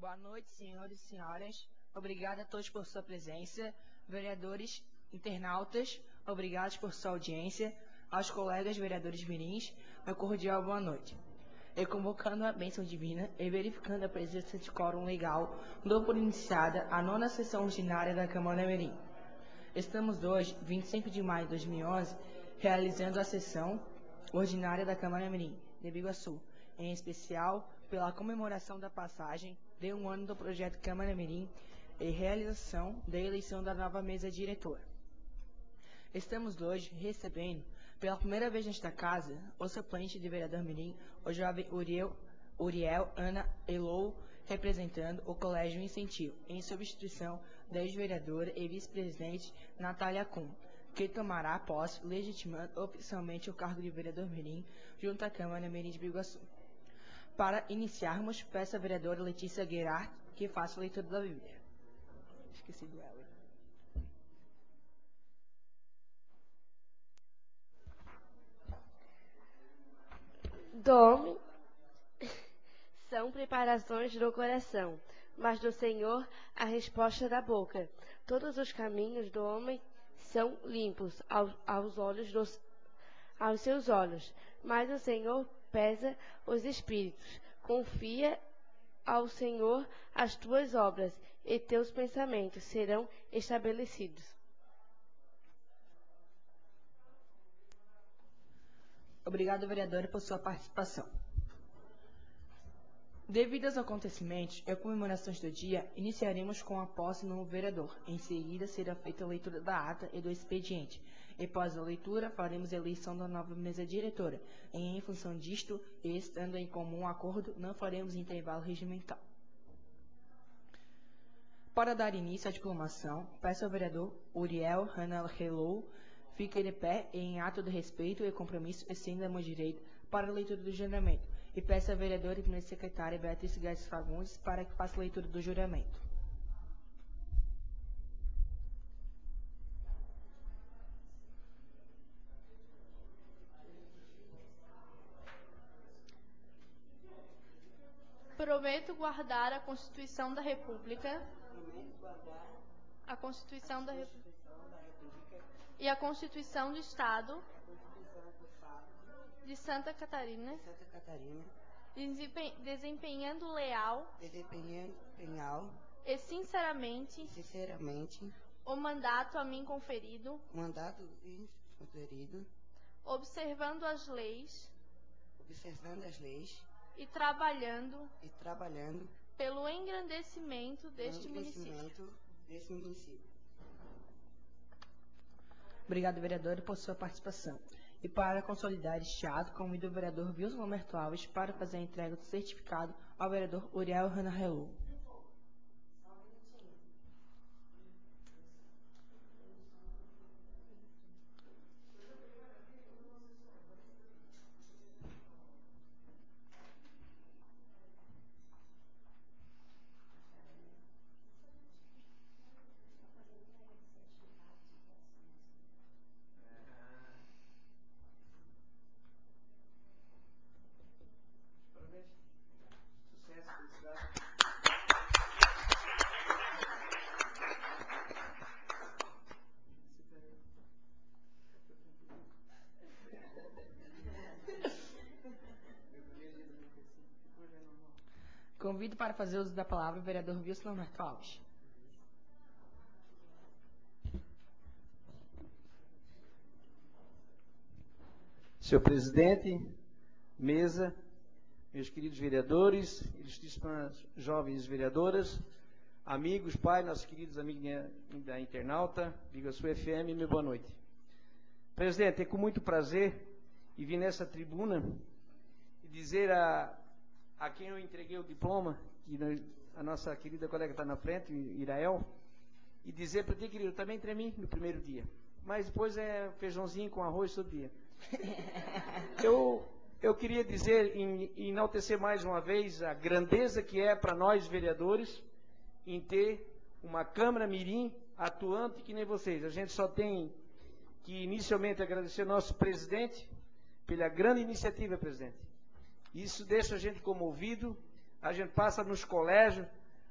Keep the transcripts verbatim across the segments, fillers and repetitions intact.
Boa noite, senhores e senhoras. Obrigado a todos por sua presença. Vereadores, internautas, obrigados por sua audiência. Aos colegas vereadores mirins, uma cordial boa noite. E convocando a bênção divina e verificando a presença de quórum legal, dou por iniciada a nona sessão ordinária da Câmara Mirim. Estamos hoje, vinte e cinco de maio de dois mil e onze, realizando a sessão ordinária da Câmara Mirim de Biguaçu, em especial pela comemoração da passagem de um ano do projeto Câmara Mirim e realização da eleição da nova mesa diretora. Estamos hoje recebendo, pela primeira vez nesta casa, o suplente de vereador mirim, o jovem Uriel, Uriel Ana Elou, representando o Colégio Incentivo, em substituição da ex-vereadora e vice-presidente Natália Kuhn, que tomará posse legitimando oficialmente o cargo de vereador mirim junto à Câmara Mirim de Biguaçu. Para iniciarmos, peço à vereadora Letícia Guerard que faça a leitura da Bíblia. Esqueci do ela. Do homem são preparações do coração, mas do Senhor a resposta da boca. Todos os caminhos do homem são limpos aos, aos olhos dos, aos seus olhos, mas o Senhor pesa os espíritos. Confia ao Senhor as tuas obras, e teus pensamentos serão estabelecidos. Obrigado, vereadora, por sua participação. Devido aos acontecimentos e comemorações do dia, iniciaremos com a posse do novo vereador. Em seguida, será feita a leitura da ata e do expediente. E após a leitura, faremos a eleição da nova mesa diretora. E em função disto, e estando em comum acordo, não faremos intervalo regimental. Para dar início à diplomação, peço ao vereador Uriel Ana Elou fique de pé e em ato de respeito e compromisso estenda a mão direita para a leitura do juramento. E peço à vereadora e primeira secretária Beatriz Guedes Fagundes para que faça a leitura do juramento. Prometo guardar a Constituição da República, a Constituição da República e a Constituição do Estado de Santa Catarina, Santa Catarina, desempenhando leal, desempenhando penhal e sinceramente, sinceramente, o mandato a mim conferido, o mandato conferido, observando as leis, observando as leis e trabalhando, e trabalhando pelo engrandecimento deste município. desse município. Obrigado, vereadora, por sua participação. E para consolidar este ato, convido o vereador Wilson Roberto Alves para fazer a entrega do certificado ao vereador Uriel Ana Elou. Convido para fazer uso da palavra o vereador Wilson Roberto Alves. Senhor presidente, mesa, meus queridos vereadores, ilustríssimas jovens vereadoras, amigos, pai, nossos queridos amigos da internauta, Biguaçu F M, meu boa noite. Presidente, é com muito prazer e vim nessa tribuna e dizer a, a quem eu entreguei o diploma, que a nossa querida colega está na frente, Irael, e dizer para ti, querido, também tremi no primeiro dia, mas depois é feijãozinho com arroz todo dia. Eu, eu queria dizer, em, enaltecer mais uma vez a grandeza que é para nós vereadores em ter uma Câmara Mirim atuante que nem vocês. A gente só tem que inicialmente agradecer ao nosso presidente pela grande iniciativa, presidente. Isso deixa a gente comovido, a gente passa nos colégios,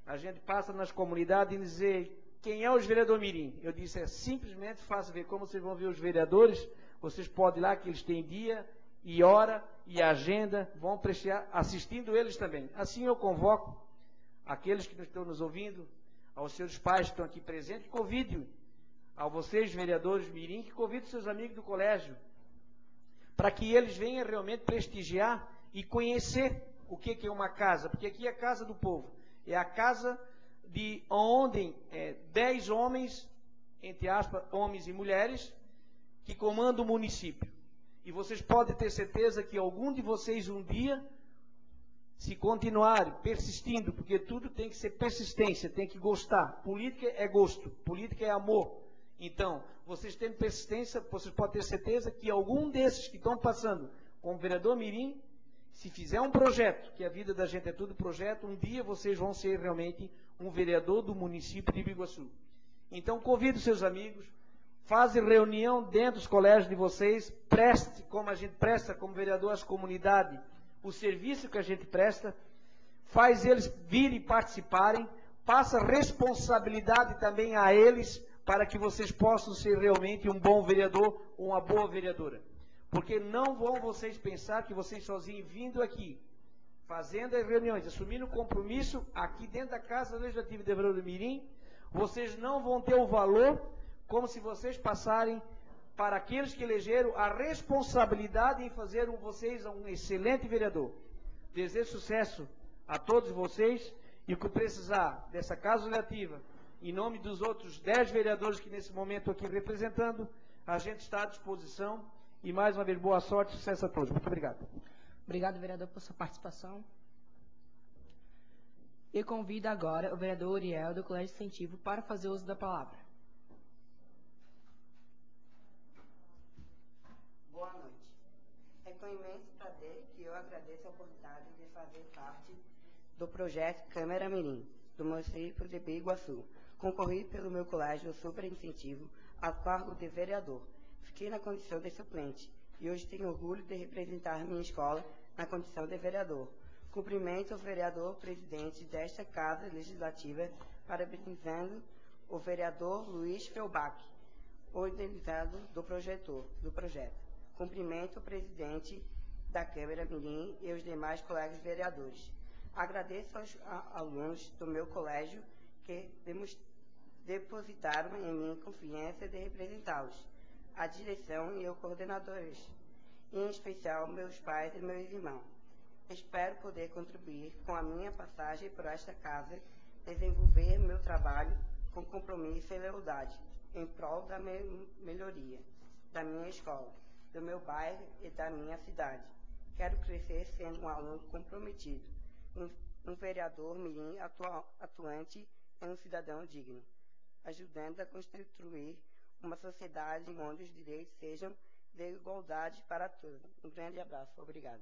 a gente passa nas comunidades e dizer quem é os vereadores mirim. Eu disse, é simplesmente fácil ver como vocês vão ver os vereadores. Vocês podem ir lá, que eles têm dia e hora e agenda, vão prestar, assistindo eles também. Assim eu convoco aqueles que estão nos ouvindo, aos seus pais que estão aqui presentes, convide a vocês, vereadores mirim, que convidem seus amigos do colégio, para que eles venham realmente prestigiar e conhecer o que, que é uma casa, porque aqui é a casa do povo, é a casa de onde é, dez homens, entre aspas, homens e mulheres, que comandam o município. E vocês podem ter certeza que algum de vocês um dia, se continuarem persistindo, porque tudo tem que ser persistência, tem que gostar. Política é gosto, política é amor. Então, vocês tendo persistência, vocês podem ter certeza que algum desses que estão passando como vereador mirim, se fizer um projeto, que a vida da gente é tudo projeto, um dia vocês vão ser realmente um vereador do município de Biguaçu. Então, convido seus amigos, fazem reunião dentro dos colégios de vocês, preste, como a gente presta como vereador às comunidades, o serviço que a gente presta, faz eles virem participarem, passa responsabilidade também a eles, para que vocês possam ser realmente um bom vereador ou uma boa vereadora. Porque não vão vocês pensar que vocês sozinhos vindo aqui, fazendo as reuniões, assumindo o compromisso aqui dentro da Casa Legislativa de Vereador Mirim, vocês não vão ter o valor como se vocês passarem para aqueles que elegeram a responsabilidade em fazer vocês um excelente vereador. Desejo sucesso a todos vocês e o que precisar dessa Casa Legislativa, em nome dos outros dez vereadores que nesse momento aqui representando, a gente está à disposição e mais uma vez boa sorte e sucesso a todos. Muito obrigado. Obrigado, vereador, por sua participação. E convido agora o vereador Uriel do Colégio Incentivo para fazer uso da palavra. Boa noite. É com imenso prazer que eu agradeço a oportunidade de fazer parte do projeto Câmara Mirim, do município de Biguaçu. Concorri pelo meu colégio Super Incentivo ao cargo de vereador. Fiquei na condição de suplente e hoje tenho orgulho de representar minha escola na condição de vereador. Cumprimento o vereador presidente desta Casa Legislativa, parabenizando o vereador Luiz Felbach, organizado do, projetor, do projeto. Cumprimento o presidente da Câmara Mirim e os demais colegas vereadores. Agradeço aos a, alunos do meu colégio que depositaram em mim confiança de representá-los, a direção e os coordenadores, em especial meus pais e meus irmãos. Espero poder contribuir com a minha passagem por esta casa, desenvolver meu trabalho com compromisso e lealdade, em prol da me melhoria da minha escola, do meu bairro e da minha cidade. Quero crescer sendo um aluno comprometido, um, um vereador mirim atu atuante e um cidadão digno, ajudando a construir uma sociedade onde os direitos sejam de igualdade para todos. Um grande abraço. Obrigado.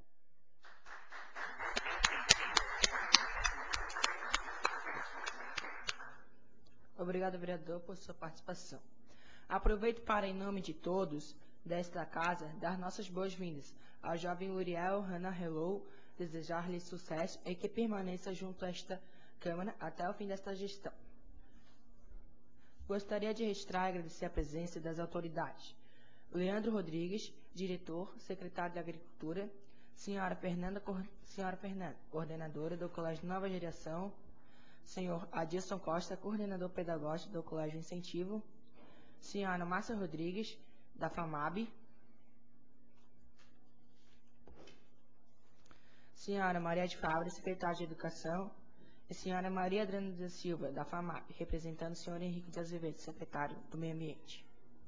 Obrigado, vereador, por sua participação. Aproveito para, em nome de todos desta casa, dar nossas boas-vindas ao jovem Uriel Hannah Hello, desejar-lhe sucesso e que permaneça junto a esta Câmara até o fim desta gestão. Gostaria de registrar e agradecer a presença das autoridades. Leandro Rodrigues, diretor, secretário de Agricultura, senhora Fernanda, senhora Fernanda, coordenadora do Colégio Nova Geração, senhor Adilson Costa, coordenador pedagógico do Colégio Incentivo, senhora Márcia Rodrigues, da FAMAB, senhora Maria de Fábio, secretária de Educação, e senhora Maria Adriana da Silva, da FAMAB, representando o senhor Henrique de Azevedo, secretário do Meio Ambiente.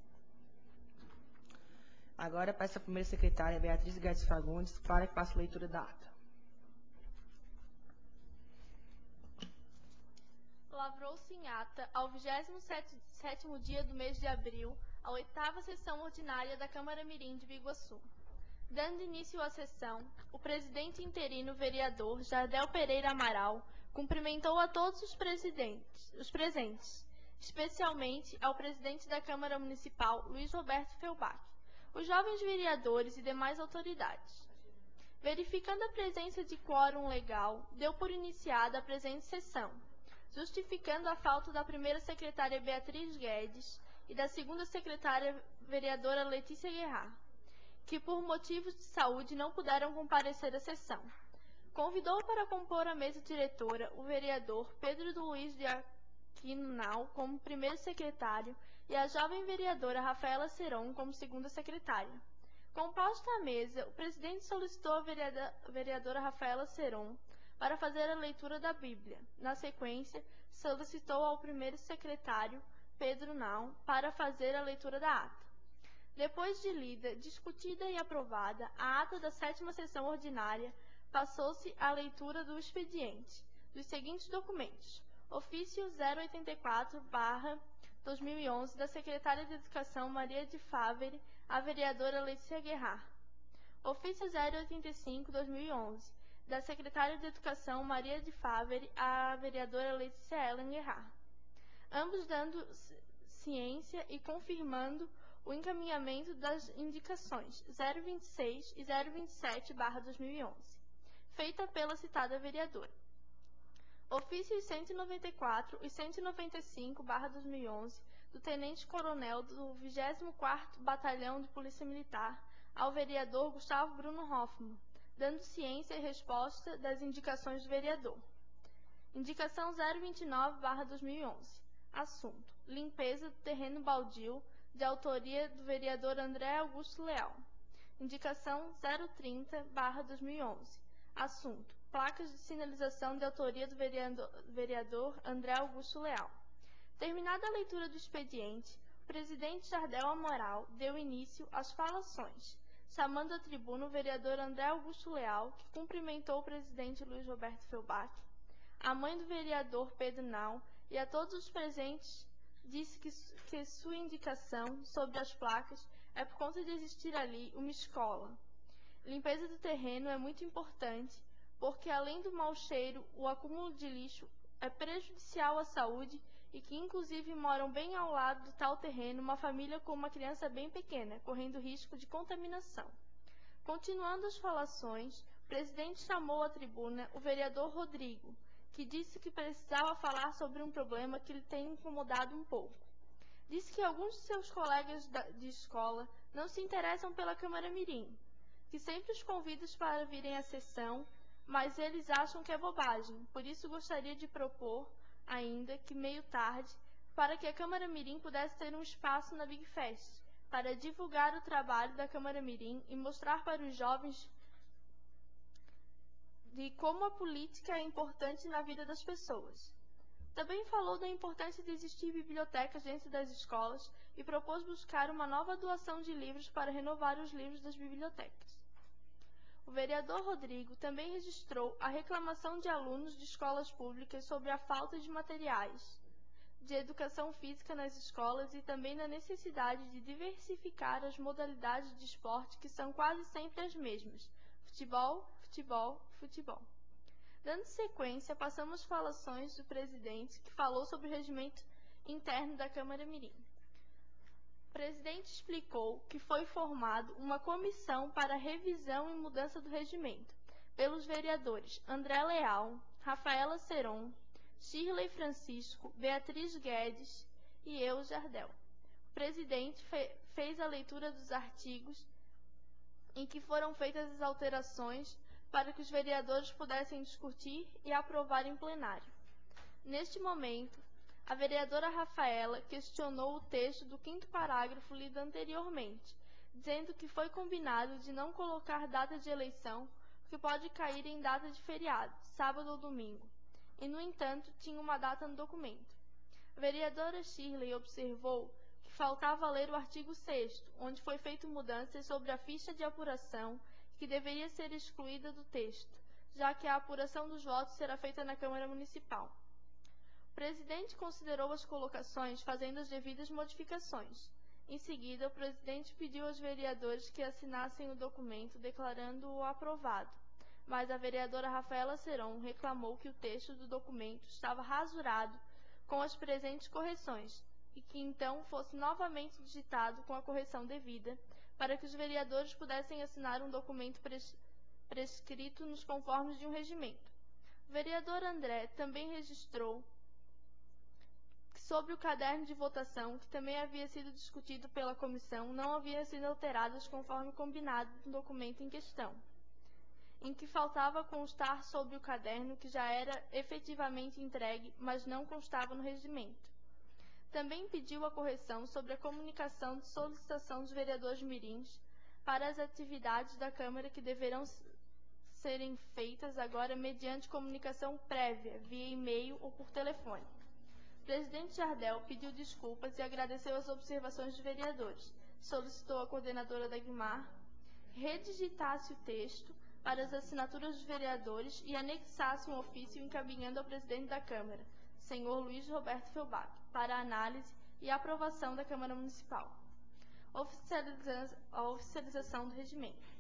Agora peço a primeira secretária, Beatriz Guedes Fagundes, para que faça a leitura da ata. Lavrou-se em ata, ao vigésimo sétimo dia do mês de abril, a oitava sessão ordinária da Câmara Mirim de Biguaçu. Dando início à sessão, o presidente interino vereador Jardel Pereira Amaral cumprimentou a todos os, presidentes, os presentes, especialmente ao presidente da Câmara Municipal, Luiz Roberto Felbach, os jovens vereadores e demais autoridades. Verificando a presença de quórum legal, deu por iniciada a presente sessão. justificando a falta da primeira secretária Beatriz Guedes e da segunda secretária vereadora Letícia Guerra, que por motivos de saúde não puderam comparecer à sessão. Convidou para compor a mesa diretora o vereador Pedro Luiz de Aquino Nau como primeiro secretário e a jovem vereadora Rafaela Seron como segunda secretária. Composta a mesa, o presidente solicitou a vereadora Rafaela Seron para fazer a leitura da Bíblia. Na sequência, solicitou ao primeiro secretário, Pedro Nau, para fazer a leitura da ata. Depois de lida, discutida e aprovada, a ata da sétima sessão ordinária passou-se à leitura do expediente dos seguintes documentos. Ofício zero oitenta e quatro barra dois mil e onze da secretária de Educação Maria de Favre à vereadora Letícia Guerra. Ofício zero oitenta e cinco barra dois mil e onze da secretária de Educação Maria de Favre à vereadora Letícia Ellen Guerra. Ambos dando ciência e confirmando o encaminhamento das indicações zero vinte e seis e zero vinte e sete barra dois mil e onze, feita pela citada vereadora. Ofícios cento e noventa e quatro e cento e noventa e cinco barra dois mil e onze do Tenente-Coronel do vigésimo quarto Batalhão de Polícia Militar ao vereador Gustavo Bruno Hoffmann, dando ciência e resposta das indicações do vereador. Indicação zero vinte e nove barra dois mil e onze. Assunto: limpeza do terreno baldio, de autoria do vereador André Augusto Leal. Indicação zero trinta barra dois mil e onze. Assunto: placas de sinalização de autoria do vereador, vereador André Augusto Leal. Terminada a leitura do expediente, o presidente Jardel Amoral deu início às falações, chamando à tribuna o vereador André Augusto Leal, que cumprimentou o presidente Luiz Roberto Felbach, a mãe do vereador Pedro Nau e a todos os presentes disse que, que sua indicação sobre as placas é por conta de existir ali uma escola. Limpeza do terreno é muito importante, porque além do mau cheiro, o acúmulo de lixo é prejudicial à saúde e que inclusive moram bem ao lado do tal terreno uma família com uma criança bem pequena, correndo risco de contaminação. Continuando as falações, o presidente chamou à tribuna o vereador Rodrigo, que disse que precisava falar sobre um problema que lhe tem incomodado um pouco. Disse que alguns de seus colegas de escola não se interessam pela Câmara Mirim, que sempre os convida para virem à sessão, mas eles acham que é bobagem, por isso gostaria de propor, ainda que meio tarde, para que a Câmara Mirim pudesse ter um espaço na Big Fest, para divulgar o trabalho da Câmara Mirim e mostrar para os jovens de como a política é importante na vida das pessoas. Também falou da importância de existir bibliotecas dentro das escolas e propôs buscar uma nova doação de livros para renovar os livros das bibliotecas. O vereador Rodrigo também registrou a reclamação de alunos de escolas públicas sobre a falta de materiais de educação física nas escolas e também na necessidade de diversificar as modalidades de esporte que são quase sempre as mesmas: futebol, futebol, futebol. Dando sequência, passamos às falações do presidente, que falou sobre o regimento interno da Câmara Mirim. O presidente explicou que foi formado uma comissão para revisão e mudança do regimento, pelos vereadores André Leal, Rafaela Seron, Shirley Francisco, Beatriz Guedes e eu, Jardel. O presidente fe fez a leitura dos artigos em que foram feitas as alterações para que os vereadores pudessem discutir e aprovar em plenário. Neste momento, a vereadora Rafaela questionou o texto do quinto parágrafo lido anteriormente, dizendo que foi combinado de não colocar data de eleição, que pode cair em data de feriado, sábado ou domingo, e, no entanto, tinha uma data no documento. A vereadora Shirley observou que faltava ler o artigo sexto, onde foi feita mudanças sobre a ficha de apuração, que deveria ser excluída do texto, já que a apuração dos votos será feita na Câmara Municipal. O presidente considerou as colocações, fazendo as devidas modificações. Em seguida, o presidente pediu aos vereadores que assinassem o documento, declarando-o aprovado, mas a vereadora Rafaela Seron reclamou que o texto do documento estava rasurado com as presentes correções e que então fosse novamente digitado com a correção devida, para que os vereadores pudessem assinar um documento pres prescrito nos conformes de um regimento. O vereador André também registrou Sobre o caderno de votação, que também havia sido discutido pela comissão, não havia sido alteradas conforme combinado no documento em questão, em que faltava constar sobre o caderno que já era efetivamente entregue, mas não constava no regimento. Também pediu a correção sobre a comunicação de solicitação dos vereadores mirins para as atividades da Câmara que deverão serem feitas agora mediante comunicação prévia, via e-mail ou por telefone. O presidente Jardel pediu desculpas e agradeceu as observações dos vereadores. Solicitou à coordenadora da Guimar redigitasse o texto para as assinaturas dos vereadores e anexasse um ofício encaminhando ao presidente da Câmara, senhor Luiz Roberto Felbach, para a análise e aprovação da Câmara Municipal. Oficializa- a oficialização do regimento.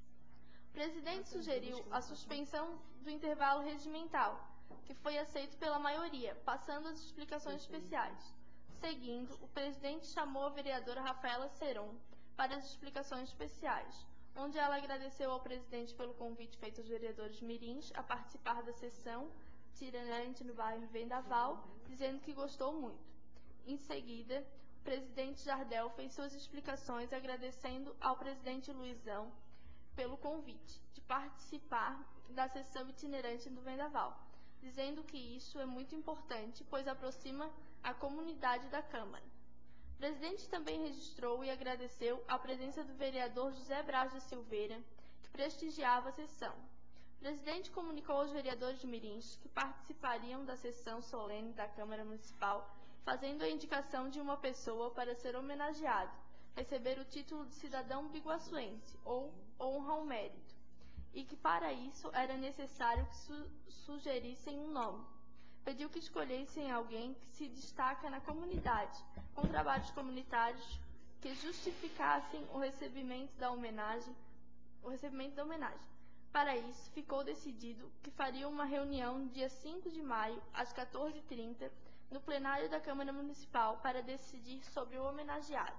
O presidente sugeriu a suspensão do intervalo regimental, que foi aceito pela maioria, passando às explicações especiais. Seguindo, o presidente chamou a vereadora Rafaela Seron para as explicações especiais, onde ela agradeceu ao presidente pelo convite feito aos vereadores mirins a participar da sessão itinerante no bairro Vendaval, dizendo que gostou muito. Em seguida, o presidente Jardel fez suas explicações agradecendo ao presidente Luizão pelo convite de participar da sessão itinerante do Vendaval, dizendo que isso é muito importante, pois aproxima a comunidade da Câmara. O presidente também registrou e agradeceu a presença do vereador José Braz da Silveira, que prestigiava a sessão. O presidente comunicou aos vereadores mirins que participariam da sessão solene da Câmara Municipal, fazendo a indicação de uma pessoa para ser homenageado, receber o título de cidadão biguaçuense, ou honra ao mérito, e que para isso era necessário que su sugerissem um nome. Pediu que escolhessem alguém que se destaca na comunidade, com trabalhos comunitários que justificassem o recebimento da homenagem, o recebimento da homenagem. Para isso, ficou decidido que faria uma reunião no dia cinco de maio, às quatorze e trinta, no plenário da Câmara Municipal para decidir sobre o homenageado.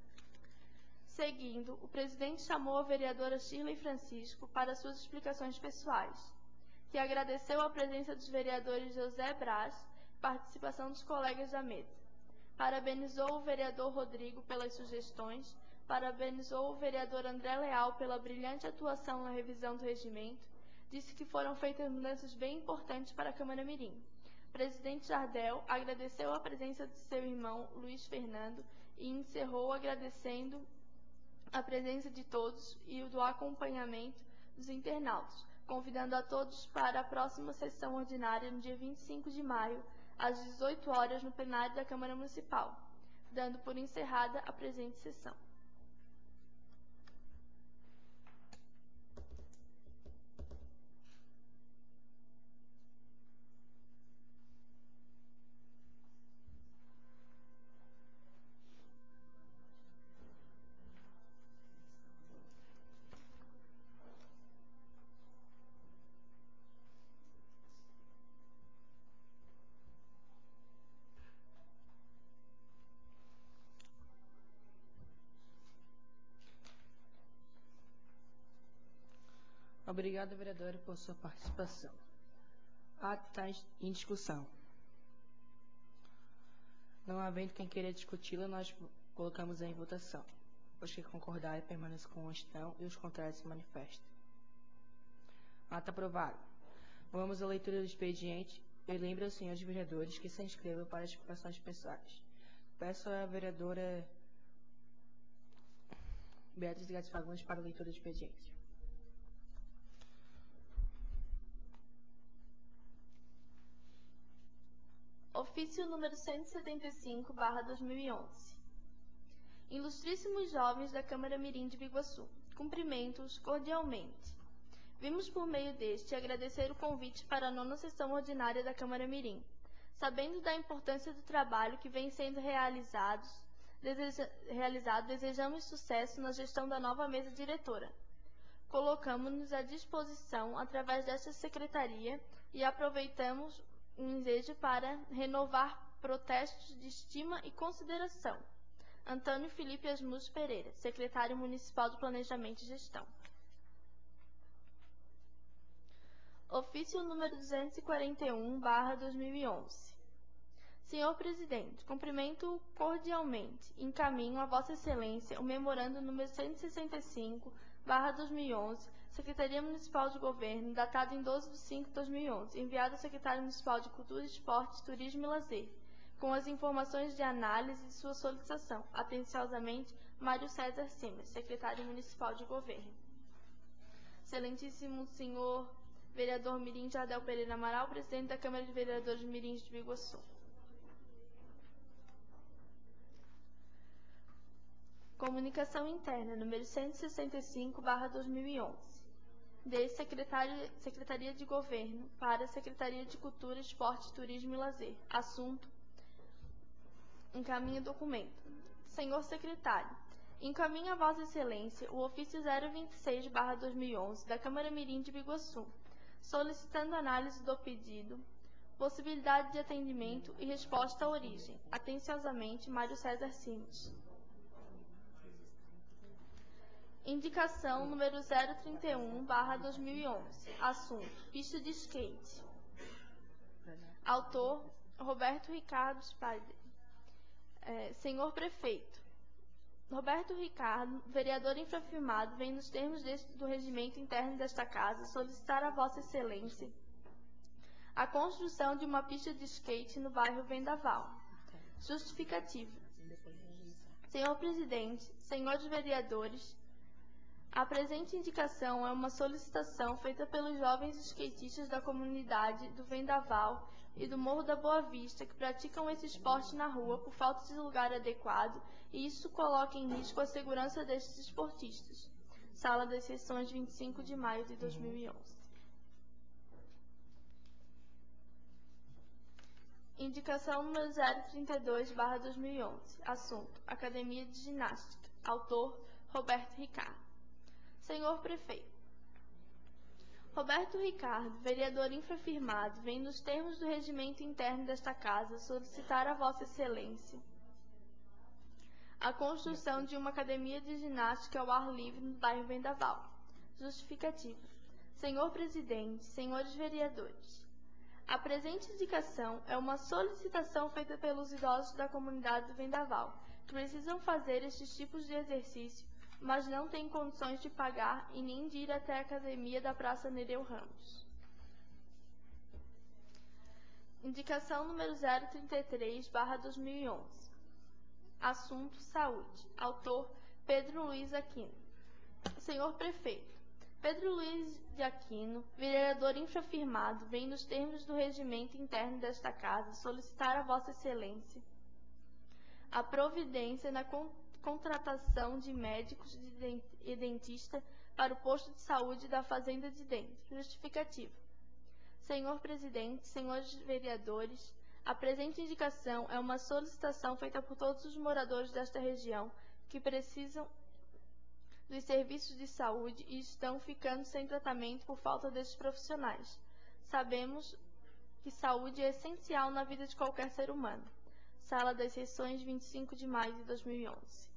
Seguindo, o presidente chamou a vereadora Shirley Francisco para suas explicações pessoais, que agradeceu a presença dos vereadores José Braz e participação dos colegas da mesa. Parabenizou o vereador Rodrigo pelas sugestões, parabenizou o vereador André Leal pela brilhante atuação na revisão do regimento, disse que foram feitas mudanças bem importantes para a Câmara Mirim. O presidente Jardel agradeceu a presença de seu irmão Luiz Fernando e encerrou agradecendo a presença de todos e o do acompanhamento dos internautas, convidando a todos para a próxima sessão ordinária no dia vinte e cinco de maio, às dezoito horas, no plenário da Câmara Municipal, dando por encerrada a presente sessão. Obrigado, vereadora, por sua participação. Ato está em discussão. Não havendo quem queira discuti-la, nós colocamos em votação. Os que concordarem permaneçam com o estão e os contrários se manifestem. Ato aprovado. Vamos à leitura do expediente. Eu lembro aos senhores vereadores que se inscrevam para as explicações pessoais. Peço à vereadora Beatriz Gades Fagundes para a leitura do expediente. Ofício número cento e setenta e cinco, barra dois mil e onze. Ilustríssimos jovens da Câmara Mirim de Biguaçu, cumprimento-os cordialmente. Vimos por meio deste agradecer o convite para a nona sessão ordinária da Câmara Mirim. Sabendo da importância do trabalho que vem sendo realizados, deseja, realizado, desejamos sucesso na gestão da nova mesa diretora. Colocamos-nos à disposição através desta secretaria e aproveitamos um desejo para renovar protestos de estima e consideração. Antônio Felipe Asmus Pereira, secretário municipal do Planejamento e Gestão. Ofício número duzentos e quarenta e um, barra dois mil e onze. Senhor Presidente, cumprimento cordialmente e encaminho a Vossa Excelência o memorando número cento e sessenta e cinco, barra dois mil e onze, Secretaria Municipal de Governo, datado em doze de cinco de dois mil e onze, enviado ao Secretário Municipal de Cultura, Esporte, Turismo e Lazer, com as informações de análise de sua solicitação. Atenciosamente, Mário César Simas, Secretário Municipal de Governo. Excelentíssimo senhor vereador Mirim Jardel Pereira Amaral, presidente da Câmara de Vereadores Mirins de Biguaçu. Comunicação interna, número cento e sessenta e cinco, barra dois mil e onze. De Secretaria, Secretaria de Governo para a Secretaria de Cultura, Esporte, Turismo e Lazer. Assunto: encaminha documento. Senhor Secretário, encaminha a Vossa Excelência o ofício zero vinte e seis, barra dois mil e onze da Câmara Mirim de Biguaçu, solicitando análise do pedido, possibilidade de atendimento e resposta à origem. Atenciosamente, Mário César Simas. Indicação número zero trinta e um, barra dois mil e onze. Assunto: pista de skate. Autor: Roberto Ricardo Spider. É, senhor Prefeito, Roberto Ricardo, vereador infrafirmado, vem nos termos deste, do regimento interno desta Casa solicitar a Vossa Excelência a construção de uma pista de skate no bairro Vendaval. Justificativa. Senhor Presidente, senhores vereadores, a presente indicação é uma solicitação feita pelos jovens skatistas da comunidade do Vendaval e do Morro da Boa Vista que praticam esse esporte na rua por falta de lugar adequado, e isso coloca em risco a segurança destes esportistas. Sala das Sessões, vinte e cinco de maio de dois mil e onze. Indicação número zero trinta e dois, barra dois mil e onze. Assunto: Academia de Ginástica. Autor: Roberto Ricardo. Senhor Prefeito, Roberto Ricardo, vereador infrafirmado, vem nos termos do regimento interno desta Casa solicitar a Vossa Excelência a construção de uma academia de ginástica ao ar livre no bairro Vendaval. Justificativa. Senhor Presidente, senhores vereadores, a presente indicação é uma solicitação feita pelos idosos da comunidade do Vendaval, que precisam fazer estes tipos de exercício, mas não têm condições de pagar e nem de ir até a academia da Praça Nereu Ramos. Indicação número zero trinta e três, barra dois mil e onze. Assunto: saúde. Autor: Pedro Luiz Aquino. Senhor Prefeito, Pedro Luiz de Aquino, vereador infrafirmado, vem nos termos do regimento interno desta Casa solicitar a Vossa Excelência a providência na contratação de médicos e dentista para o posto de saúde da Fazenda de Dentes. Justificativa. Senhor Presidente, senhores vereadores, a presente indicação é uma solicitação feita por todos os moradores desta região que precisam dos serviços de saúde e estão ficando sem tratamento por falta desses profissionais. Sabemos que saúde é essencial na vida de qualquer ser humano. Sala das Sessões, vinte e cinco de maio de dois mil e onze.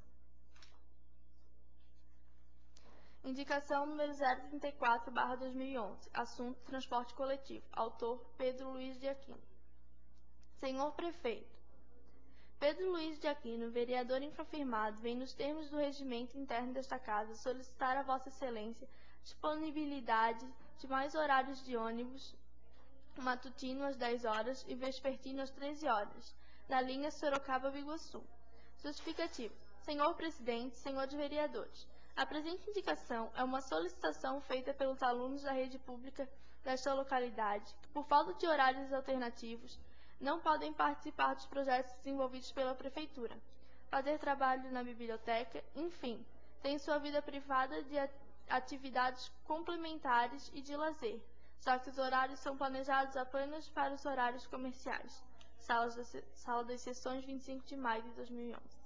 Indicação número zero trinta e quatro, barra dois mil e onze. Assunto: transporte coletivo. Autor: Pedro Luiz de Aquino. Senhor Prefeito, Pedro Luiz de Aquino, vereador infrafirmado, vem nos termos do regimento interno desta Casa solicitar a Vossa Excelência disponibilidade de mais horários de ônibus matutino às dez horas e vespertino às treze horas, na linha Sorocaba-Biguaçu. Justificativa. Senhor Presidente, senhores vereadores, a presente indicação é uma solicitação feita pelos alunos da rede pública desta localidade, que, por falta de horários alternativos, não podem participar dos projetos desenvolvidos pela Prefeitura, fazer trabalho na biblioteca, enfim, têm sua vida privada de atividades complementares e de lazer, já que os horários são planejados apenas para os horários comerciais. Salas da, Sala das Sessões, vinte e cinco de maio de dois mil e onze.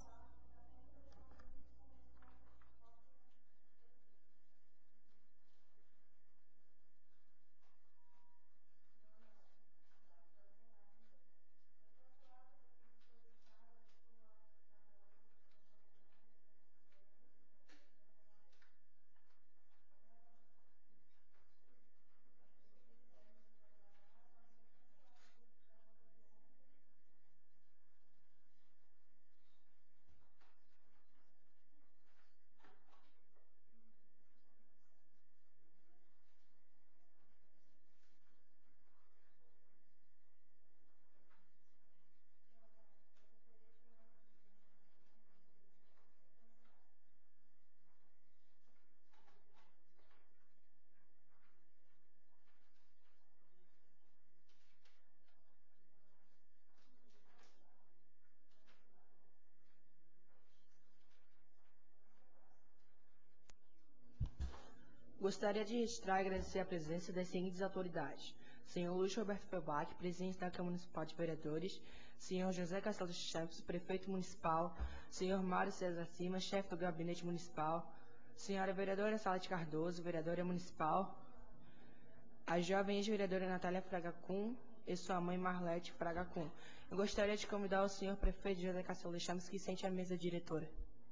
Gostaria de registrar e agradecer a presença das seguintes autoridades: senhor Luiz Roberto Felbach, presidente da Câmara Municipal de Vereadores; senhor José Castelo Santos, prefeito municipal; senhor Mário César Simas, chefe do gabinete municipal; senhora vereadora Salete Cardoso, vereadora municipal; a jovem ex-vereadora Natália Fraga Kuhn e sua mãe Marlete Fraga Kuhn. Eu gostaria de convidar o senhor prefeito José Castelo Santos, que sente a mesa diretora.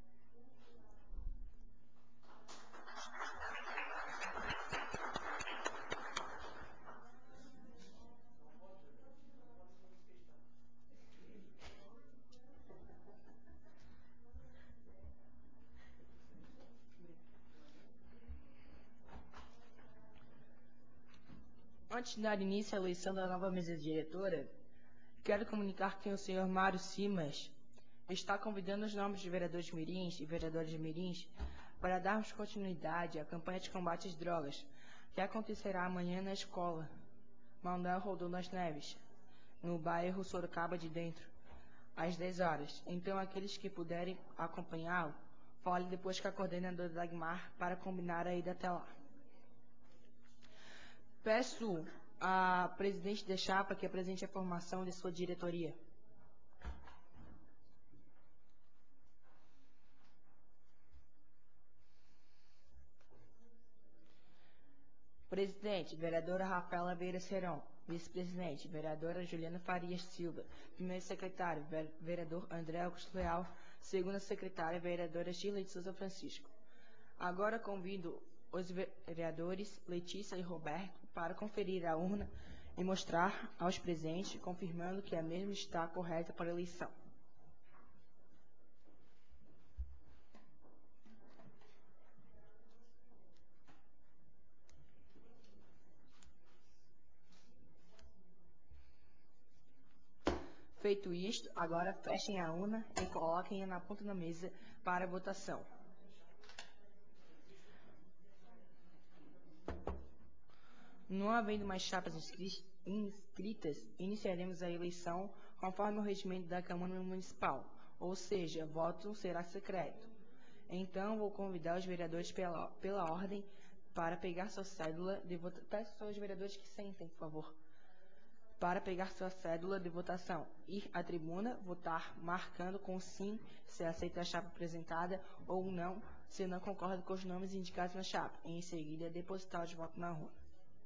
Antes de dar início à eleição da nova mesa diretora, quero comunicar que o senhor Mário Simas está convidando os novos vereadores mirins e vereadoras mirins para darmos continuidade à campanha de combate às drogas, que acontecerá amanhã na escola Manuel Rodon das Neves, no bairro Sorocaba de Dentro, às dez horas. Então, aqueles que puderem acompanhá-lo, fale depois com a coordenadora Dagmar para combinar a ida até lá. Peço à presidente da chapa que apresente a formação de sua diretoria. Presidente, vereadora Rafaela Vieira Serão. Vice-presidente, vereadora Juliana Farias Silva. Primeiro secretário, vereador André Augusto Leal. Segunda secretária, vereadora Shirley de Souza Francisco. Agora convido os vereadores Letícia e Roberto para conferir a urna e mostrar aos presentes, confirmando que a mesma está correta para a eleição. Feito isto, agora fechem a urna e coloquem-a na ponta da mesa para votação. Não havendo mais chapas inscritas, iniciaremos a eleição conforme o regimento da Câmara Municipal, ou seja, voto será secreto. Então, vou convidar os vereadores pela, pela ordem para pegar sua cédula de votação. Peço aos vereadores que sentem, por favor. Para pegar sua cédula de votação, ir à tribuna, votar marcando com sim se aceita a chapa apresentada ou não se não concorda com os nomes indicados na chapa. Em seguida, depositar os votos na urna.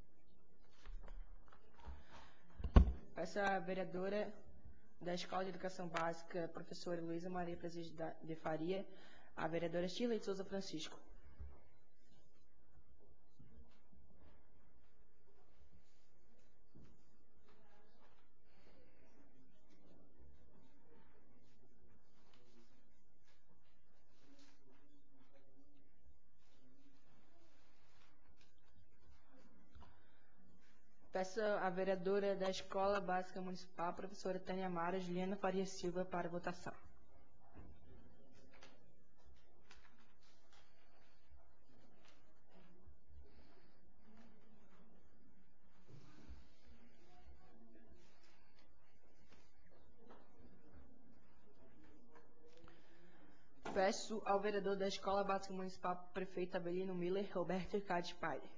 Peço à vereadora da Escola de Educação Básica, professora Luísa Maria Presídio de Faria, a vereadora Shirley de Souza Francisco. Peço à vereadora da Escola Básica Municipal, professora Tânia Mara Juliana Faria Silva, para votação. Peço ao vereador da Escola Básica Municipal, prefeito Abelino Miller, Roberto Cade Paire.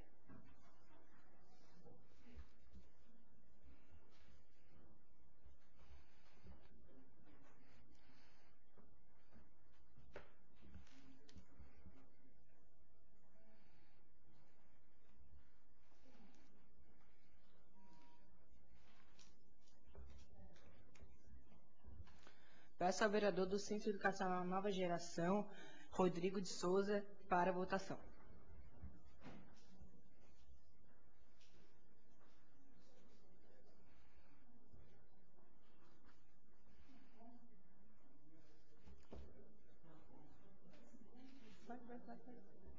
Peço ao vereador do Centro Educacional Nova Geração, Rodrigo de Souza, para votação. Vai, vai, vai, vai.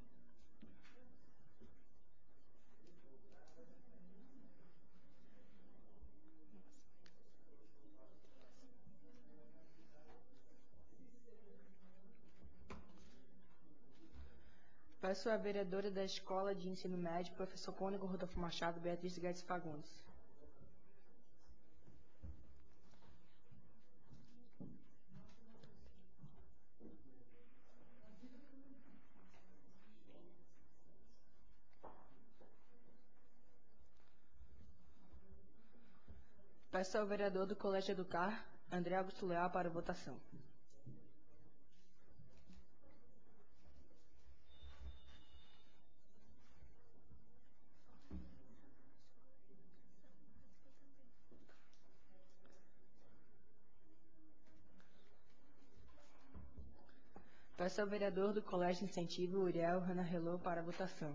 Peço à vereadora da Escola de Ensino Médio, professor Cônego Rodolfo Machado, Beatriz Guedes Fagundes. Peço ao vereador do Colégio Educar, André Augusto Leal, para votação. Peço ao vereador do Colégio Incentivo, Uriel Rana Relô, para votação.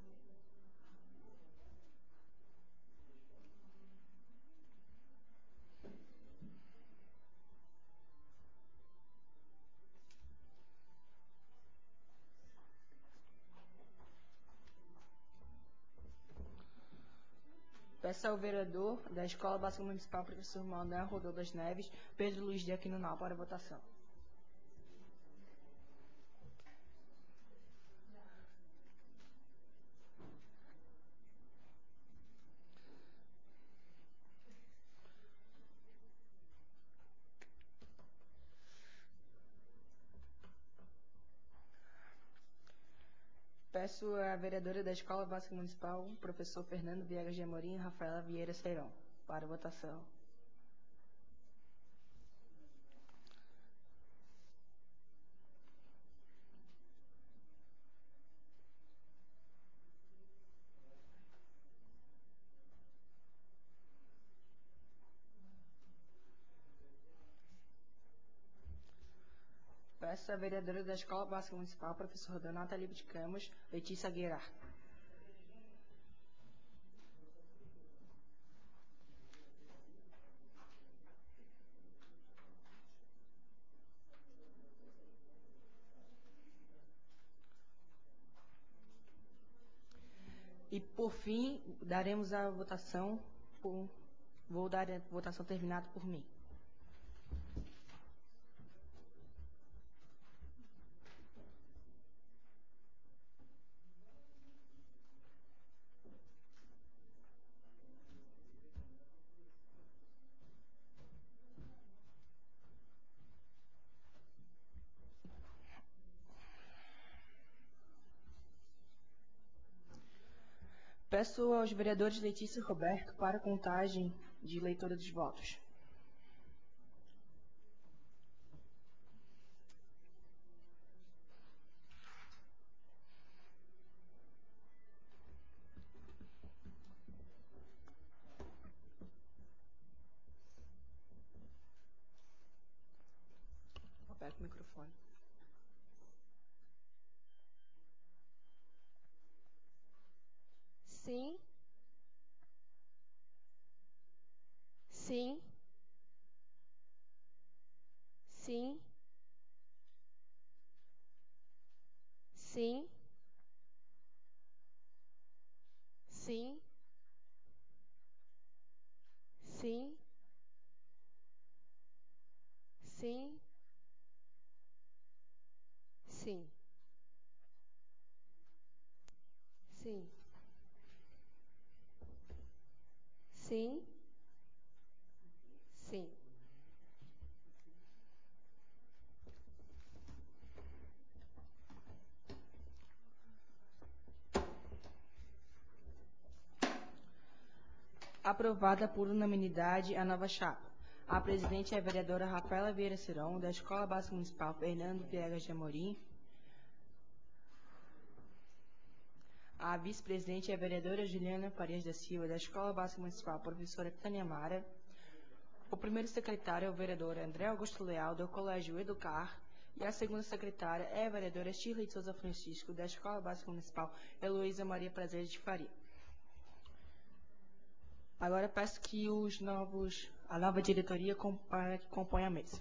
Peço ao vereador da Escola Básica Municipal, professor Manuel Rodolfo das Neves, Pedro Luiz de Aquino Nau, para votação. Peço à vereadora da Escola Básica Municipal, professor Fernando Viegas de Amorim e Rafaela Vieira Ceirão, para votação. Peço à vereadora da Escola Básica Municipal, professor Donata Libre de Campos, Letícia Aguiar. E, por fim, daremos a votação, por, vou dar a votação terminada por mim. Peço aos vereadores Letícia e Roberto para a contagem de leitura dos votos. Aperta o microfone. Sim. Sim. Sim. Sim. Sim. Sim. Sim. Sim. Sim. Sim. Sim. Aprovada por unanimidade a nova chapa. A presidente é a vereadora Rafaela Vieira Ceirão, da Escola Básica Municipal Fernando Viegas de Amorim. A vice-presidente é a vereadora Juliana Farias da Silva, da Escola Básica Municipal Professora Tânia Mara. O primeiro secretário é o vereador André Augusto Leal, do Colégio Educar. E a segunda secretária é a vereadora Shirley de Souza Francisco, da Escola Básica Municipal Heloísa Maria Prazeres de Faria. Agora peço que os novos, a nova diretoria compa- que compõe a mesa.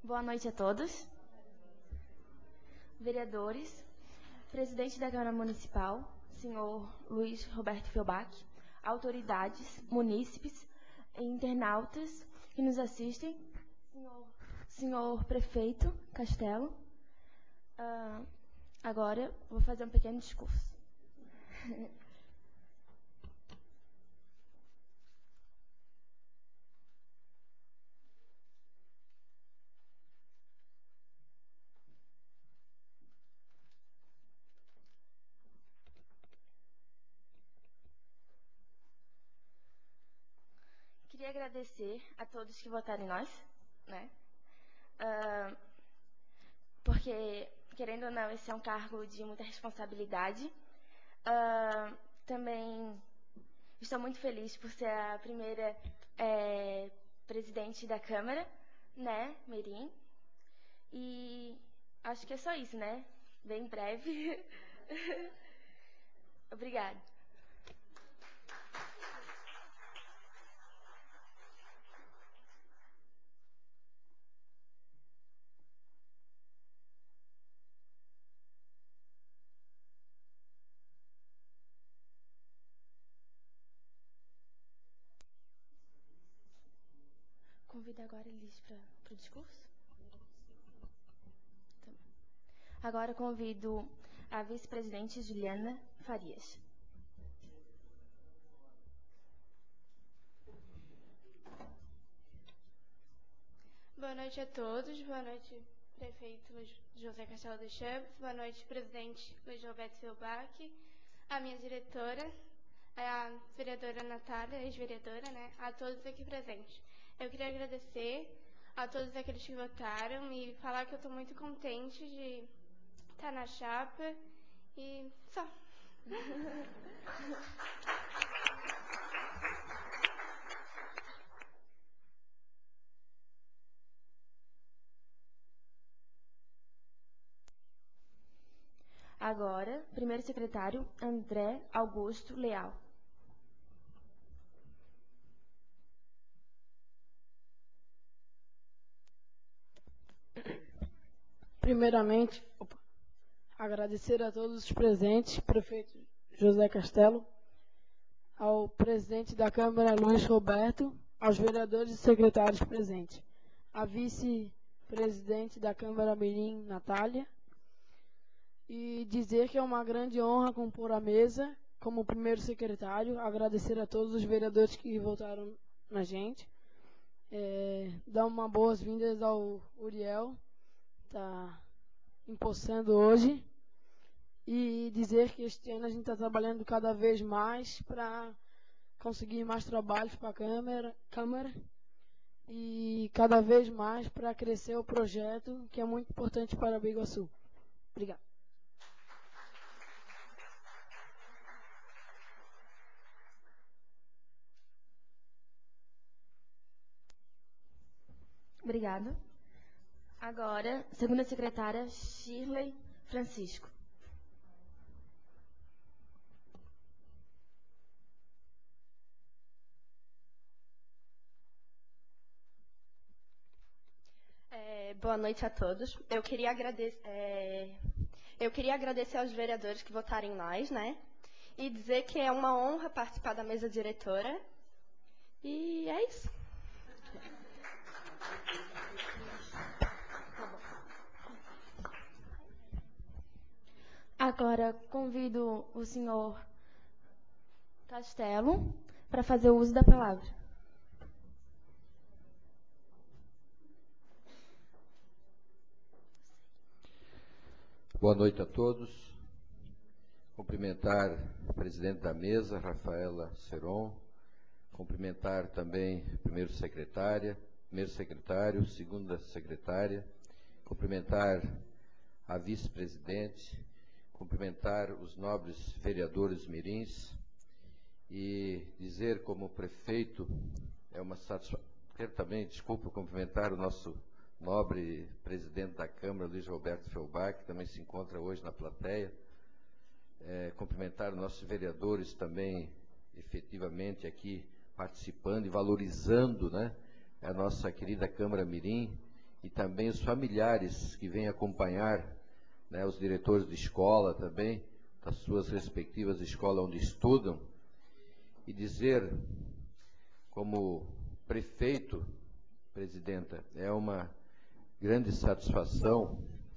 Boa noite a todos. Vereadores, presidente da Câmara Municipal, senhor Luiz Roberto Felbach, autoridades, munícipes, internautas que nos assistem, senhor, senhor prefeito Castelo. Uh, agora vou fazer um pequeno discurso. Queria agradecer a todos que votaram em nós, né? Uh, porque, querendo ou não, esse é um cargo de muita responsabilidade. Uh, também estou muito feliz por ser a primeira é, presidente da Câmara, né, Mirim? E acho que é só isso, né? Bem breve. Obrigada. Convido agora eles para o discurso. Tá. Agora convido a vice-presidente Juliana Farias. Boa noite a todos. Boa noite, prefeito José Castelo de Chaves. Boa noite, presidente Luiz Roberto Felbach. A minha diretora, a vereadora Natália, ex-vereadora, né? A todos aqui presentes. Eu queria agradecer a todos aqueles que votaram e falar que eu estou muito contente de estar na chapa e só. Agora, primeiro secretário André Augusto Leal. Primeiramente, opa, agradecer a todos os presentes, prefeito José Castelo, ao presidente da Câmara Luiz Roberto, aos vereadores e secretários presentes, à vice-presidente da Câmara Mirim, Natália, e dizer que é uma grande honra compor a mesa como primeiro secretário, agradecer a todos os vereadores que votaram na gente, é, dar uma boas-vindas ao Uriel, está empossando hoje, e dizer que este ano a gente está trabalhando cada vez mais para conseguir mais trabalhos para a Câmara, Câmara e cada vez mais para crescer o projeto, que é muito importante para Biguaçu. Obrigado. Obrigado. Agora, segunda secretária, Shirley Francisco. É, boa noite a todos. Eu queria agradecer, é, eu queria agradecer aos vereadores que votaram em nós, né? E dizer que é uma honra participar da mesa diretora. E é isso. Agora convido o senhor Castelo para fazer o uso da palavra. Boa noite a todos. Cumprimentar a presidente da mesa, Rafaela Seron. Cumprimentar também a primeiro secretária, primeiro secretário, segunda secretária. Cumprimentar a vice-presidente. Cumprimentar os nobres vereadores mirins e dizer como prefeito, é uma satisfação. Quero também, desculpa, cumprimentar o nosso nobre presidente da Câmara, Luiz Roberto Felbach, que também se encontra hoje na plateia. É, cumprimentar os nossos vereadores também, efetivamente, aqui participando e valorizando, né, a nossa querida Câmara Mirim, e também os familiares que vêm acompanhar, né, os diretores de escola também, das suas respectivas escolas onde estudam, e dizer, como prefeito, presidenta, é uma grande satisfação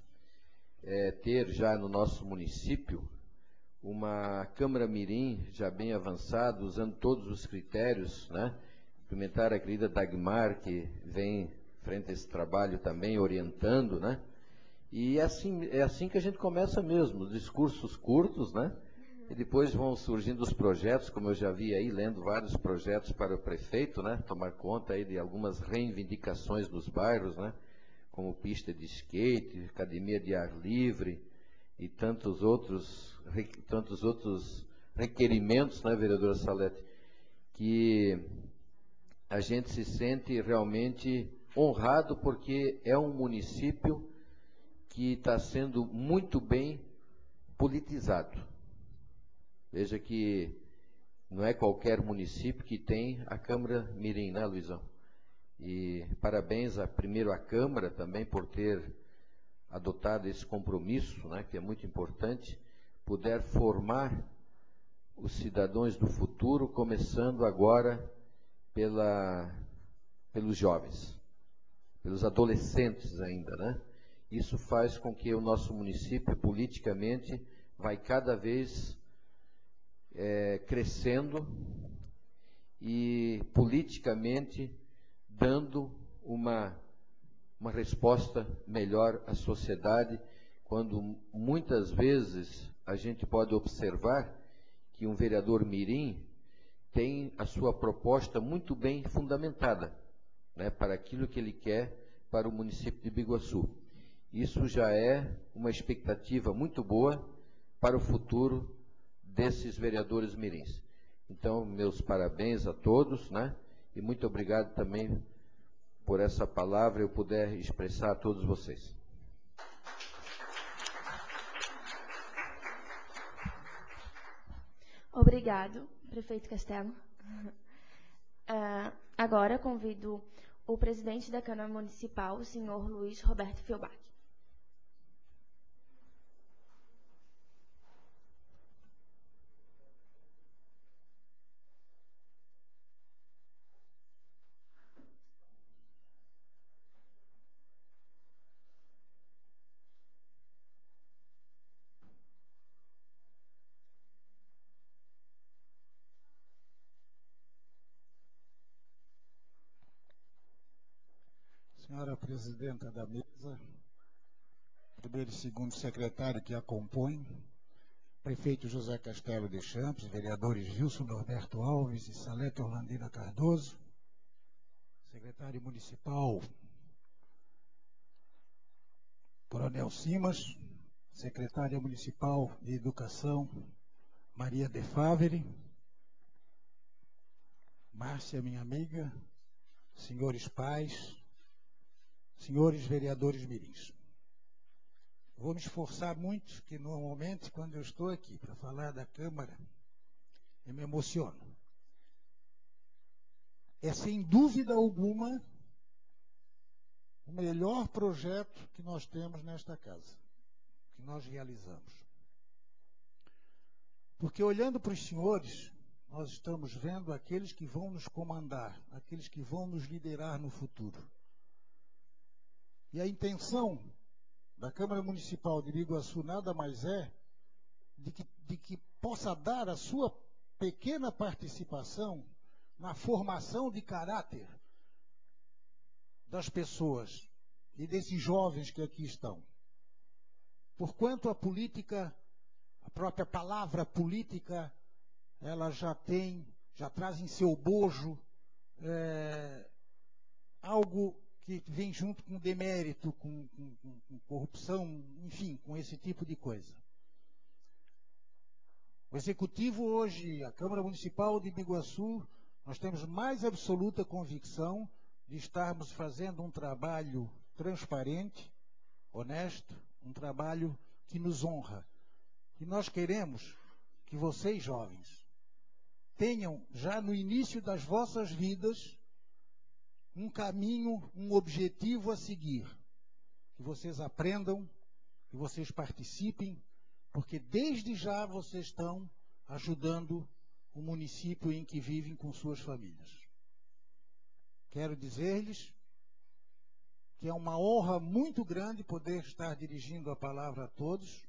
é, ter já no nosso município uma Câmara Mirim já bem avançada, usando todos os critérios, né? Cumprimentar a querida Dagmar, que vem frente a esse trabalho também, orientando, né? E é assim, é assim que a gente começa mesmo, discursos curtos, né? E depois vão surgindo os projetos, como eu já vi aí, lendo vários projetos para o prefeito, né? Tomar conta aí de algumas reivindicações dos bairros, né? Como pista de skate, academia de ar livre e tantos outros, tantos outros requerimentos, né, vereadora Salete, que a gente se sente realmente honrado, porque é um município que está sendo muito bem politizado. Veja que não é qualquer município que tem a Câmara Mirim, né, Luizão? E parabéns a, primeiro à Câmara também por ter adotado esse compromisso, né, que é muito importante, puder formar os cidadãos do futuro, começando agora pela, pelos jovens, pelos adolescentes ainda, né? Isso faz com que o nosso município, politicamente, vai cada vez é, crescendo e, politicamente, dando uma, uma resposta melhor à sociedade, quando muitas vezes a gente pode observar que um vereador mirim tem a sua proposta muito bem fundamentada, né, para aquilo que ele quer para o município de Biguaçu. Isso já é uma expectativa muito boa para o futuro desses vereadores mirins. Então, meus parabéns a todos, né? E muito obrigado também por essa palavra eu puder expressar a todos vocês. Obrigado, prefeito Castelo. Uh, agora convido o presidente da Câmara Municipal, o senhor Luiz Roberto Felbach. Senhora presidenta da mesa, primeiro e segundo secretário que a compõem, prefeito José Castelo de Champes, vereadores Wilson Norberto Alves e Salete Orlandina Cardoso, secretário municipal Coronel Simas, secretária municipal de Educação Maria de Favre, Márcia, minha amiga, senhores pais, senhores vereadores mirins. Vou me esforçar muito, que normalmente quando eu estou aqui para falar da Câmara, eu me emociono. É sem dúvida alguma o melhor projeto que nós temos nesta casa, que nós realizamos. Porque olhando para os senhores, nós estamos vendo aqueles que vão nos comandar, aqueles que vão nos liderar no futuro. E a intenção da Câmara Municipal de Biguaçu nada mais é de que, de que possa dar a sua pequena participação na formação de caráter das pessoas e desses jovens que aqui estão. Porquanto a política, a própria palavra política, ela já tem, já traz em seu bojo é, algo que vem junto com demérito, com, com, com corrupção, enfim, com esse tipo de coisa. O Executivo hoje, a Câmara Municipal de Biguaçu, nós temos mais absoluta convicção de estarmos fazendo um trabalho transparente, honesto, um trabalho que nos honra. E nós queremos que vocês, jovens, tenham já no início das vossas vidas um caminho, um objetivo a seguir. Que vocês aprendam, que vocês participem, porque desde já vocês estão ajudando o município em que vivem com suas famílias. Quero dizer-lhes que é uma honra muito grande poder estar dirigindo a palavra a todos,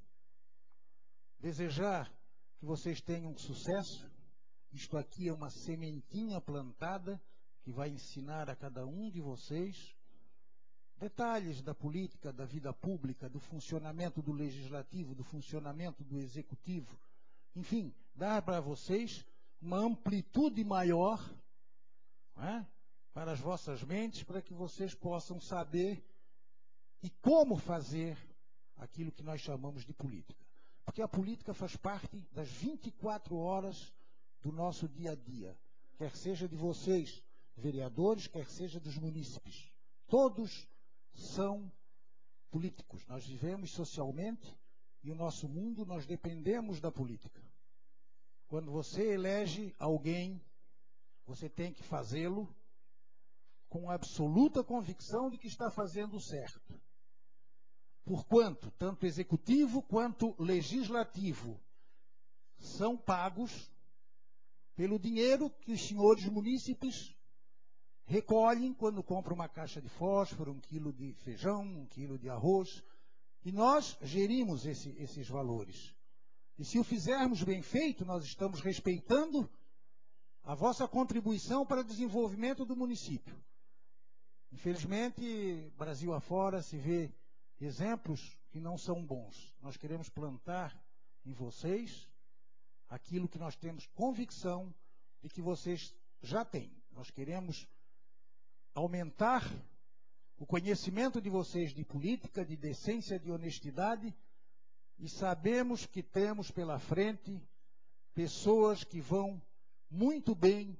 desejar que vocês tenham sucesso. Isto aqui é uma sementinha plantada que vai ensinar a cada um de vocês detalhes da política, da vida pública, do funcionamento do legislativo, do funcionamento do executivo. Enfim, dar para vocês uma amplitude maior, não é? Para as vossas mentes, para que vocês possam saber e como fazer aquilo que nós chamamos de política. Porque a política faz parte das vinte e quatro horas do nosso dia a dia, quer seja de vocês, vereadores, quer seja dos munícipes. Todos são políticos. Nós vivemos socialmente e o nosso mundo, nós dependemos da política. Quando você elege alguém, você tem que fazê-lo com absoluta convicção de que está fazendo o certo. Porquanto, tanto executivo quanto legislativo são pagos pelo dinheiro que os senhores munícipes recolhem quando compram uma caixa de fósforo, um quilo de feijão, um quilo de arroz. E nós gerimos esse, esses valores. E se o fizermos bem feito, nós estamos respeitando a vossa contribuição para o desenvolvimento do município. Infelizmente, Brasil afora se vê exemplos que não são bons. Nós queremos plantar em vocês aquilo que nós temos convicção de que vocês já têm. Nós queremos aumentar o conhecimento de vocês de política, de decência, de honestidade, e sabemos que temos pela frente pessoas que vão muito bem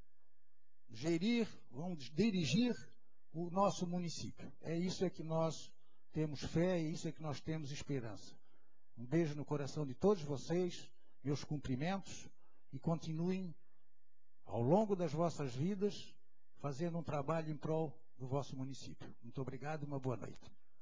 gerir, vão dirigir o nosso município. É isso é que nós temos fé, é isso é que nós temos esperança. Um beijo no coração de todos vocês, meus cumprimentos, e continuem ao longo das vossas vidas fazendo um trabalho em prol do vosso município. Muito obrigado e uma boa noite.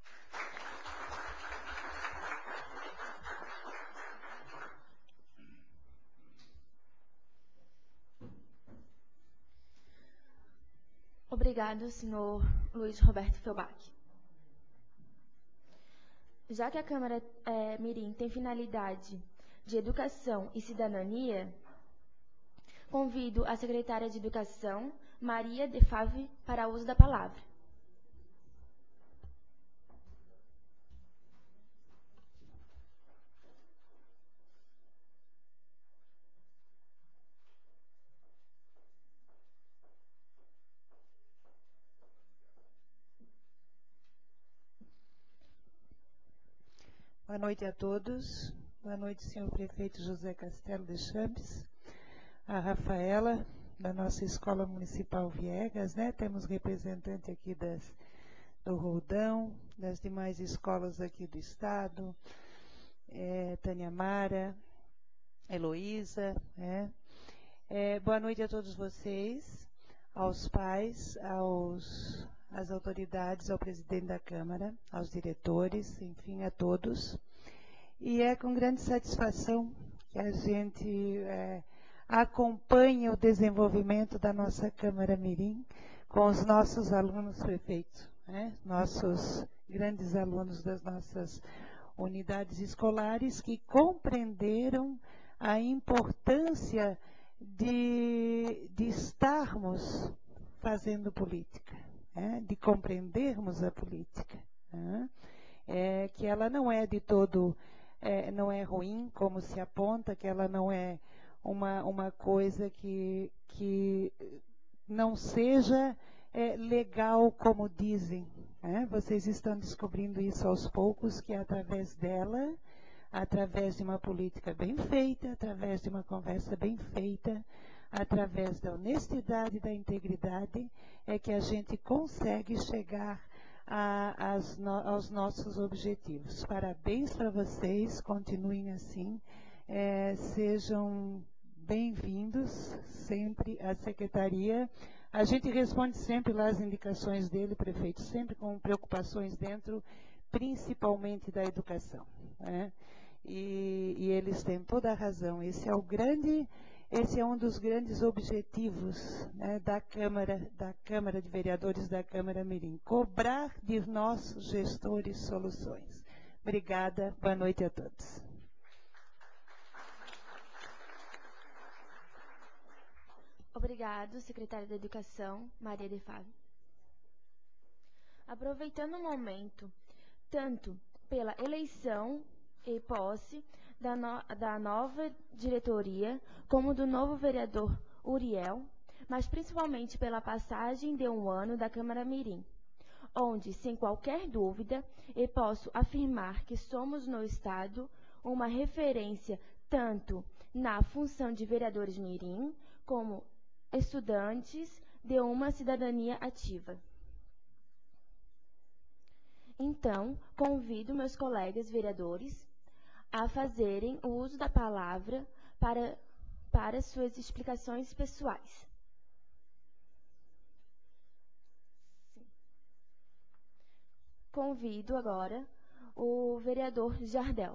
Obrigado, senhor Luiz Roberto Felbach. Já que a Câmara é, Mirim tem finalidade de educação e cidadania, convido a secretária de Educação, Maria de Fave, para o uso da palavra. Boa noite a todos. Boa noite, senhor prefeito José Castelo de Chaves, a Rafaela, da nossa Escola Municipal Viegas, né? Temos representante aqui das, do Roldão, das demais escolas aqui do estado, é, Tânia Mara, Heloísa, né? É, boa noite a todos vocês, aos pais, aos... às autoridades, ao presidente da Câmara, aos diretores, enfim, a todos. E é com grande satisfação que a gente é, acompanha o desenvolvimento da nossa Câmara Mirim com os nossos alunos prefeitos, né? Nossos grandes alunos das nossas unidades escolares que compreenderam a importância de, de estarmos fazendo política. É, de compreendermos a política, né? É, que ela não é de todo, é, não é ruim, como se aponta, que ela não é uma, uma coisa que, que não seja é, legal, como dizem, né? Vocês estão descobrindo isso aos poucos, que é através dela, através de uma política bem feita, através de uma conversa bem feita, através da honestidade e da integridade, é que a gente consegue chegar a, as no, aos nossos objetivos. Parabéns para vocês, continuem assim, é, sejam bem-vindos sempre à Secretaria, A gente responde sempre lá as indicações dele, prefeito, sempre com preocupações dentro, principalmente da educação, né? E, e eles têm toda a razão. Esse é o grande, esse é um dos grandes objetivos, né, da Câmara, da Câmara de Vereadores da Câmara Mirim, cobrar de nós gestores soluções. Obrigada, boa noite a todos. Obrigado, secretária da Educação, Maria de Fábio. Aproveitando o momento, tanto pela eleição e posse da, no, da nova diretoria, como do novo vereador Uriel, mas principalmente pela passagem de um ano da Câmara Mirim, onde, sem qualquer dúvida, eu posso afirmar que somos no Estado uma referência tanto na função de vereadores Mirim, como estudantes de uma cidadania ativa. Então, convido meus colegas vereadores a fazerem o uso da palavra para, para suas explicações pessoais. Sim. Convido agora o vereador Jardel.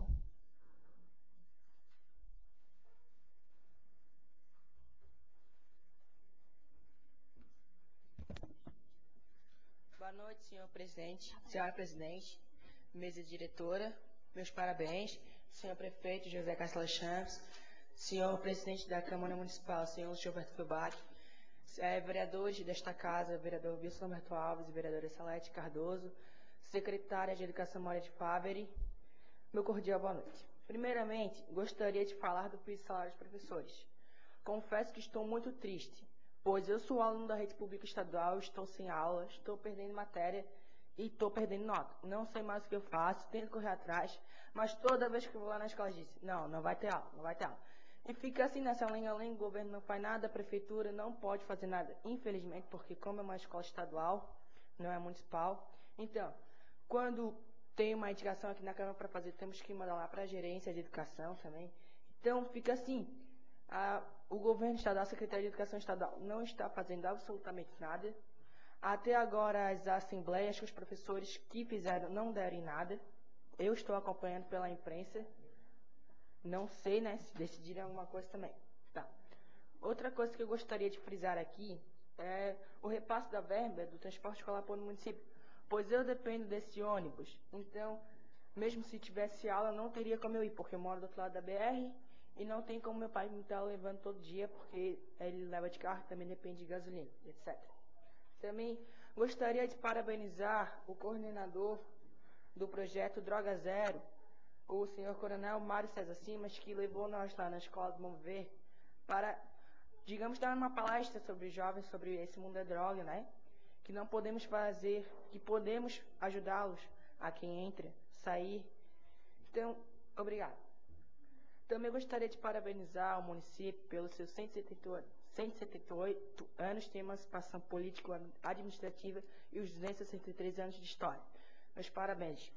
Boa noite, senhor presidente, senhora presidente, mesa diretora, meus parabéns, senhor prefeito José Castelo Champs, senhor presidente da Câmara Municipal, senhor Gilberto Filbach, é, vereadores desta casa, vereador Wilson Alberto Alves e vereadora Salete Cardoso, secretária de Educação Maria de Fáveri, meu cordial boa noite. Primeiramente, gostaria de falar do piso de salário dos professores. Confesso que estou muito triste, pois eu sou aluno da rede pública estadual, estou sem aula, estou perdendo matéria e estou perdendo nota. Não sei mais o que eu faço, tento correr atrás, mas toda vez que eu vou lá na escola diz, não, não vai ter aula, não vai ter aula. E fica assim nessa lenga-lenga, o governo não faz nada, a prefeitura não pode fazer nada, infelizmente, porque como é uma escola estadual, não é municipal. Então, quando tem uma indicação aqui na Câmara para fazer, temos que mandar lá para a gerência de educação também. Então, fica assim, a, o governo estadual, a Secretaria de Educação Estadual, não está fazendo absolutamente nada. Até agora, as assembleias que os professores que fizeram não deram em nada. Eu estou acompanhando pela imprensa. Não sei, né, se decidirem alguma coisa também. Tá. Outra coisa que eu gostaria de frisar aqui é o repasse da verba do transporte escolar para o município, pois eu dependo desse ônibus. Então, mesmo se tivesse aula, não teria como eu ir, porque eu moro do outro lado da B R e não tem como meu pai me estar levando todo dia, porque ele leva de carro, também depende de gasolina, etcétera. Também gostaria de parabenizar o coordenador do projeto Droga Zero, o senhor Coronel Mário César Simas, que levou nós lá na escola do Mover para, digamos, dar uma palestra sobre jovens, sobre esse mundo da droga, né? Que não podemos fazer, que podemos ajudá-los a quem entra, sair. Então, obrigado. Também gostaria de parabenizar o município pelos seus cento e setenta e oito anos de emancipação político-administrativa e os duzentos e sessenta e três anos de história. Meus parabéns.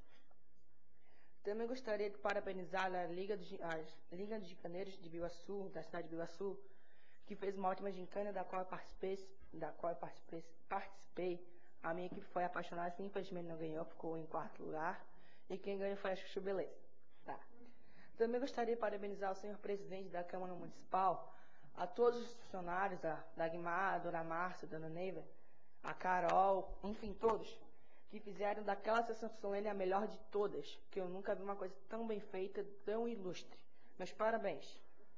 Também gostaria de parabenizar a Liga dos, a Liga dos Gincaneiros de Biguaçu, da cidade de Biguaçu, que fez uma ótima gincana, da qual eu participei, da qual eu participei, participei. A minha equipe foi apaixonada, infelizmente não ganhou, ficou em quarto lugar. E quem ganhou foi a Chuchu Beleza. Tá. Também gostaria de parabenizar o senhor presidente da Câmara Municipal, a todos os funcionários, a Dagmar, a Dona Márcia, a Dona Neiva, a Carol, enfim, todos, que fizeram daquela sessão solene a melhor de todas, que eu nunca vi uma coisa tão bem feita, tão ilustre. Meus parabéns.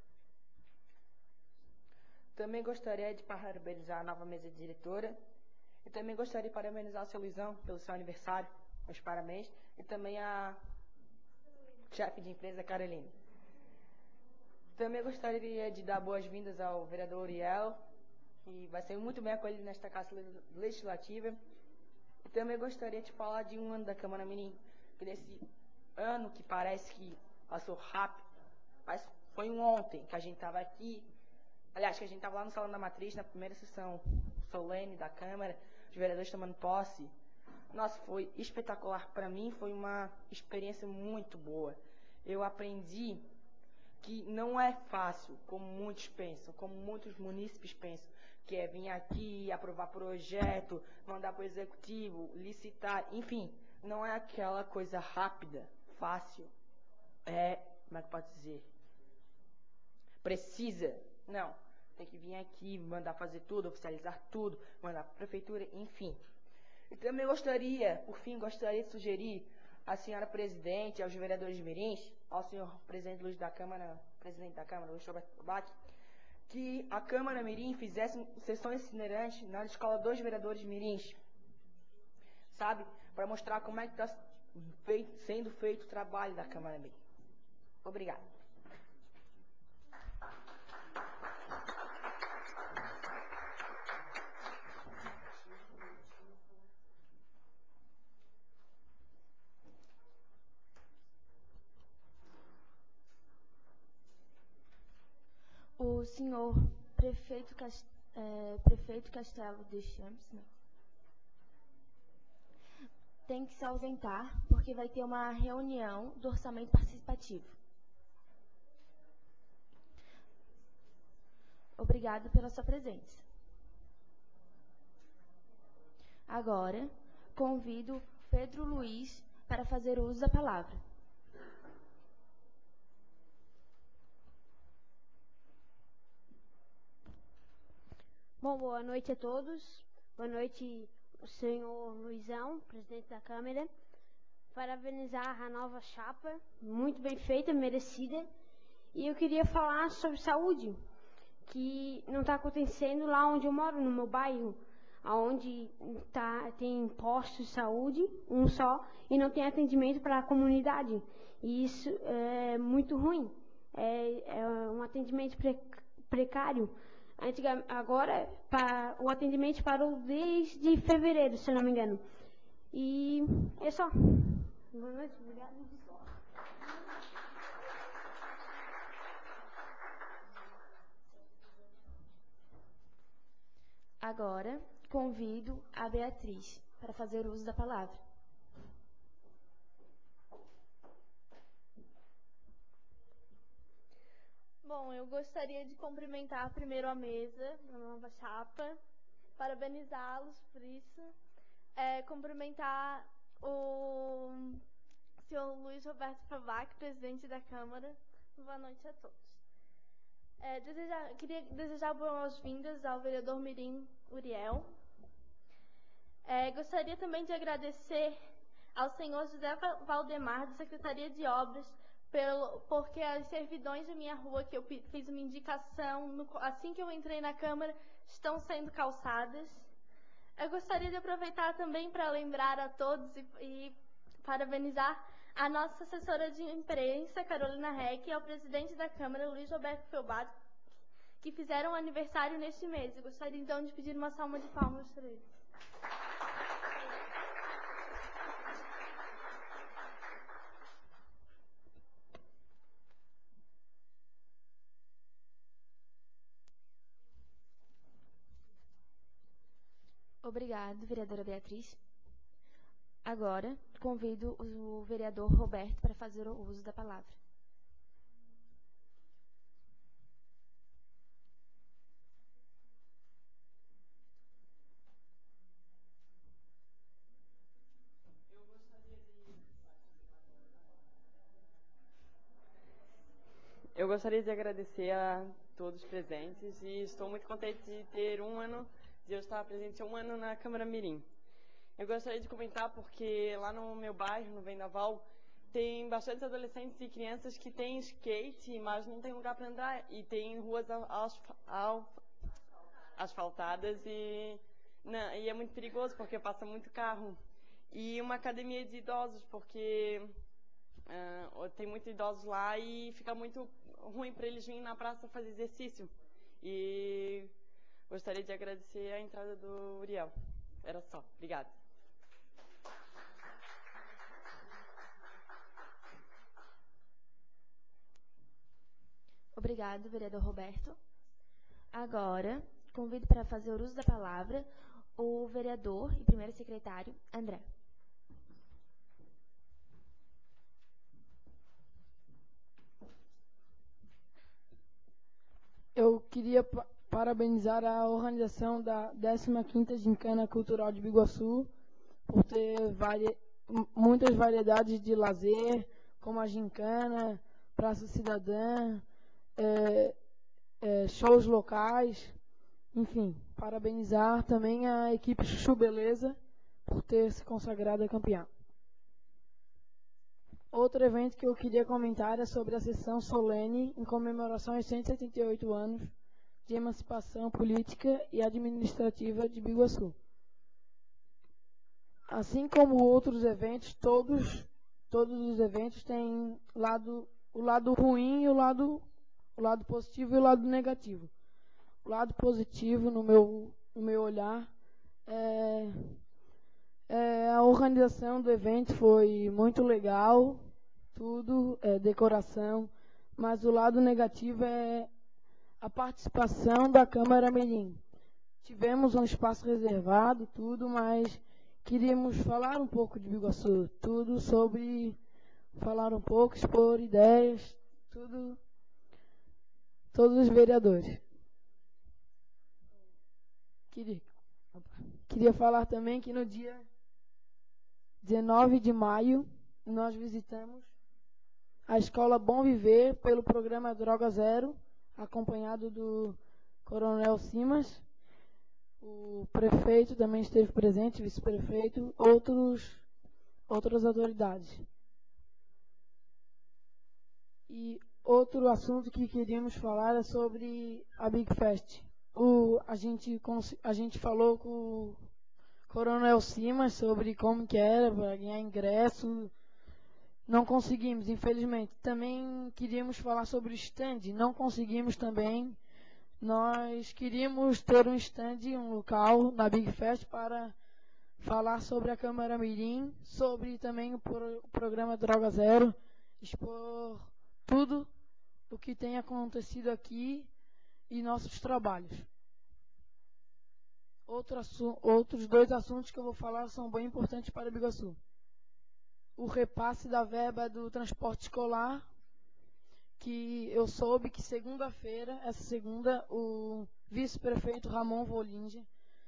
Também gostaria de parabenizar a nova mesa diretora, e também gostaria de parabenizar o seu Luizão pelo seu aniversário, meus parabéns, e também a chefe de empresa, Caroline. Também gostaria de dar boas-vindas ao vereador Uriel, que vai ser muito bem acolhido nesta casa legislativa. E também gostaria de falar de um ano da Câmara Mirim, que nesse ano que parece que passou rápido, mas foi um ontem que a gente estava aqui, aliás, que a gente estava lá no Salão da Matriz, na primeira sessão solene da Câmara, os vereadores tomando posse. Nossa, foi espetacular. Para mim foi uma experiência muito boa. Eu aprendi que não é fácil, como muitos pensam, como muitos munícipes pensam, que é vir aqui, aprovar projeto, mandar para o executivo, licitar, enfim, não é aquela coisa rápida, fácil, é, como é que pode dizer, precisa, não, tem que vir aqui, mandar fazer tudo, oficializar tudo, mandar para a prefeitura, enfim. E também gostaria, por fim, gostaria de sugerir à senhora presidente, aos vereadores mirins, ao senhor presidente Luiz da Câmara, presidente da Câmara, Luiz Roberto Bach, que a Câmara Mirim fizesse sessões itinerantes na escola dos vereadores mirins, sabe? Para mostrar como é que está sendo feito o trabalho da Câmara Mirim. Obrigado. O senhor prefeito, Cast... é, prefeito Castelo de Champs, não. Tem que se ausentar porque vai ter uma reunião do orçamento participativo. Obrigado pela sua presença. Agora, convido Pedro Luiz para fazer uso da palavra. Bom, boa noite a todos. Boa noite, o senhor Luizão, presidente da Câmara. Parabenizar a nova chapa, muito bem feita, merecida. E eu queria falar sobre saúde, que não está acontecendo lá onde eu moro, no meu bairro, onde tá, tem postos de saúde, um só, e não tem atendimento para a comunidade. E isso é muito ruim. É, é um atendimento precário. Antiga, agora, para, o atendimento parou desde fevereiro, se não me engano. E é só. Boa noite, obrigada. Agora, convido a Beatriz para fazer uso da palavra. Bom, eu gostaria de cumprimentar primeiro a mesa da nova chapa, parabenizá-los por isso, é, cumprimentar o senhor Luiz Roberto Favac, presidente da Câmara. Boa noite a todos. É, desejar, queria desejar boas-vindas ao vereador mirim Uriel. É, gostaria também de agradecer ao senhor José Valdemar, da Secretaria de Obras, Pelo, porque as servidões da minha rua, que eu fiz uma indicação no, assim que eu entrei na Câmara, estão sendo calçadas. Eu gostaria de aproveitar também para lembrar a todos e, e parabenizar a nossa assessora de imprensa, Carolina Reck, e ao presidente da Câmara, Luiz Roberto Felbado, que fizeram aniversário neste mês. Eu gostaria então de pedir uma salva de palmas para eles. Obrigado, vereadora Beatriz. Agora, convido o vereador Roberto para fazer o uso da palavra. Eu gostaria de agradecer a todos os presentes e estou muito contente de ter um ano, de eu estar presente um ano na Câmara Mirim. Eu gostaria de comentar porque lá no meu bairro, no Vendaval, tem bastantes adolescentes e crianças que têm skate, mas não tem lugar para andar, e tem ruas asfaltadas e, não, e é muito perigoso porque passa muito carro. E uma academia de idosos, porque uh, tem muitos idosos lá e fica muito ruim para eles virem na praça fazer exercício. E gostaria de agradecer a entrada do Uriel. Era só. Obrigada. Obrigado, vereador Roberto. Agora, convido para fazer o uso da palavra o vereador e primeiro secretário, André. Eu queria, parabenizar a organização da décima quinta Gincana Cultural de Biguaçu por ter vari... muitas variedades de lazer, como a gincana, praça cidadã, é, é, shows locais, enfim, parabenizar também a equipe Chuchu Beleza por ter se consagrado a campeã. Outro evento que eu queria comentar é sobre a sessão solene em comemoração aos cento e setenta e oito anos de emancipação política e administrativa de Biguaçu. Assim como outros eventos, todos, todos os eventos têm lado, o lado ruim e o lado, o lado positivo e o lado negativo. O lado positivo, no meu, no meu olhar, é, é a organização do evento foi muito legal, tudo, é, decoração, mas o lado negativo é a participação da Câmara Mirim. Tivemos um espaço reservado, tudo, mas queríamos falar um pouco de Biguaçu, tudo sobre, falar um pouco, expor ideias, tudo, todos os vereadores. Queria, queria falar também que no dia dezenove de maio nós visitamos a Escola Bom Viver pelo programa Droga Zero, acompanhado do Coronel Simas. O prefeito também esteve presente, vice-prefeito, outros, outras autoridades. E outro assunto que queríamos falar é sobre a Big Fest. O, a, gente, a gente falou com o Coronel Simas sobre como que era para ganhar ingresso. Não conseguimos, infelizmente. Também queríamos falar sobre o stand, não conseguimos também. Nós queríamos ter um stand, um local na Big Fest para falar sobre a Câmara Mirim, sobre também o, pro, o programa Droga Zero, expor tudo o que tem acontecido aqui e nossos trabalhos. Outro assu- outros dois assuntos que eu vou falar são bem importantes para Biguaçu. O repasse da verba do transporte escolar, que eu soube que segunda-feira, essa segunda, o vice-prefeito Ramon Volinde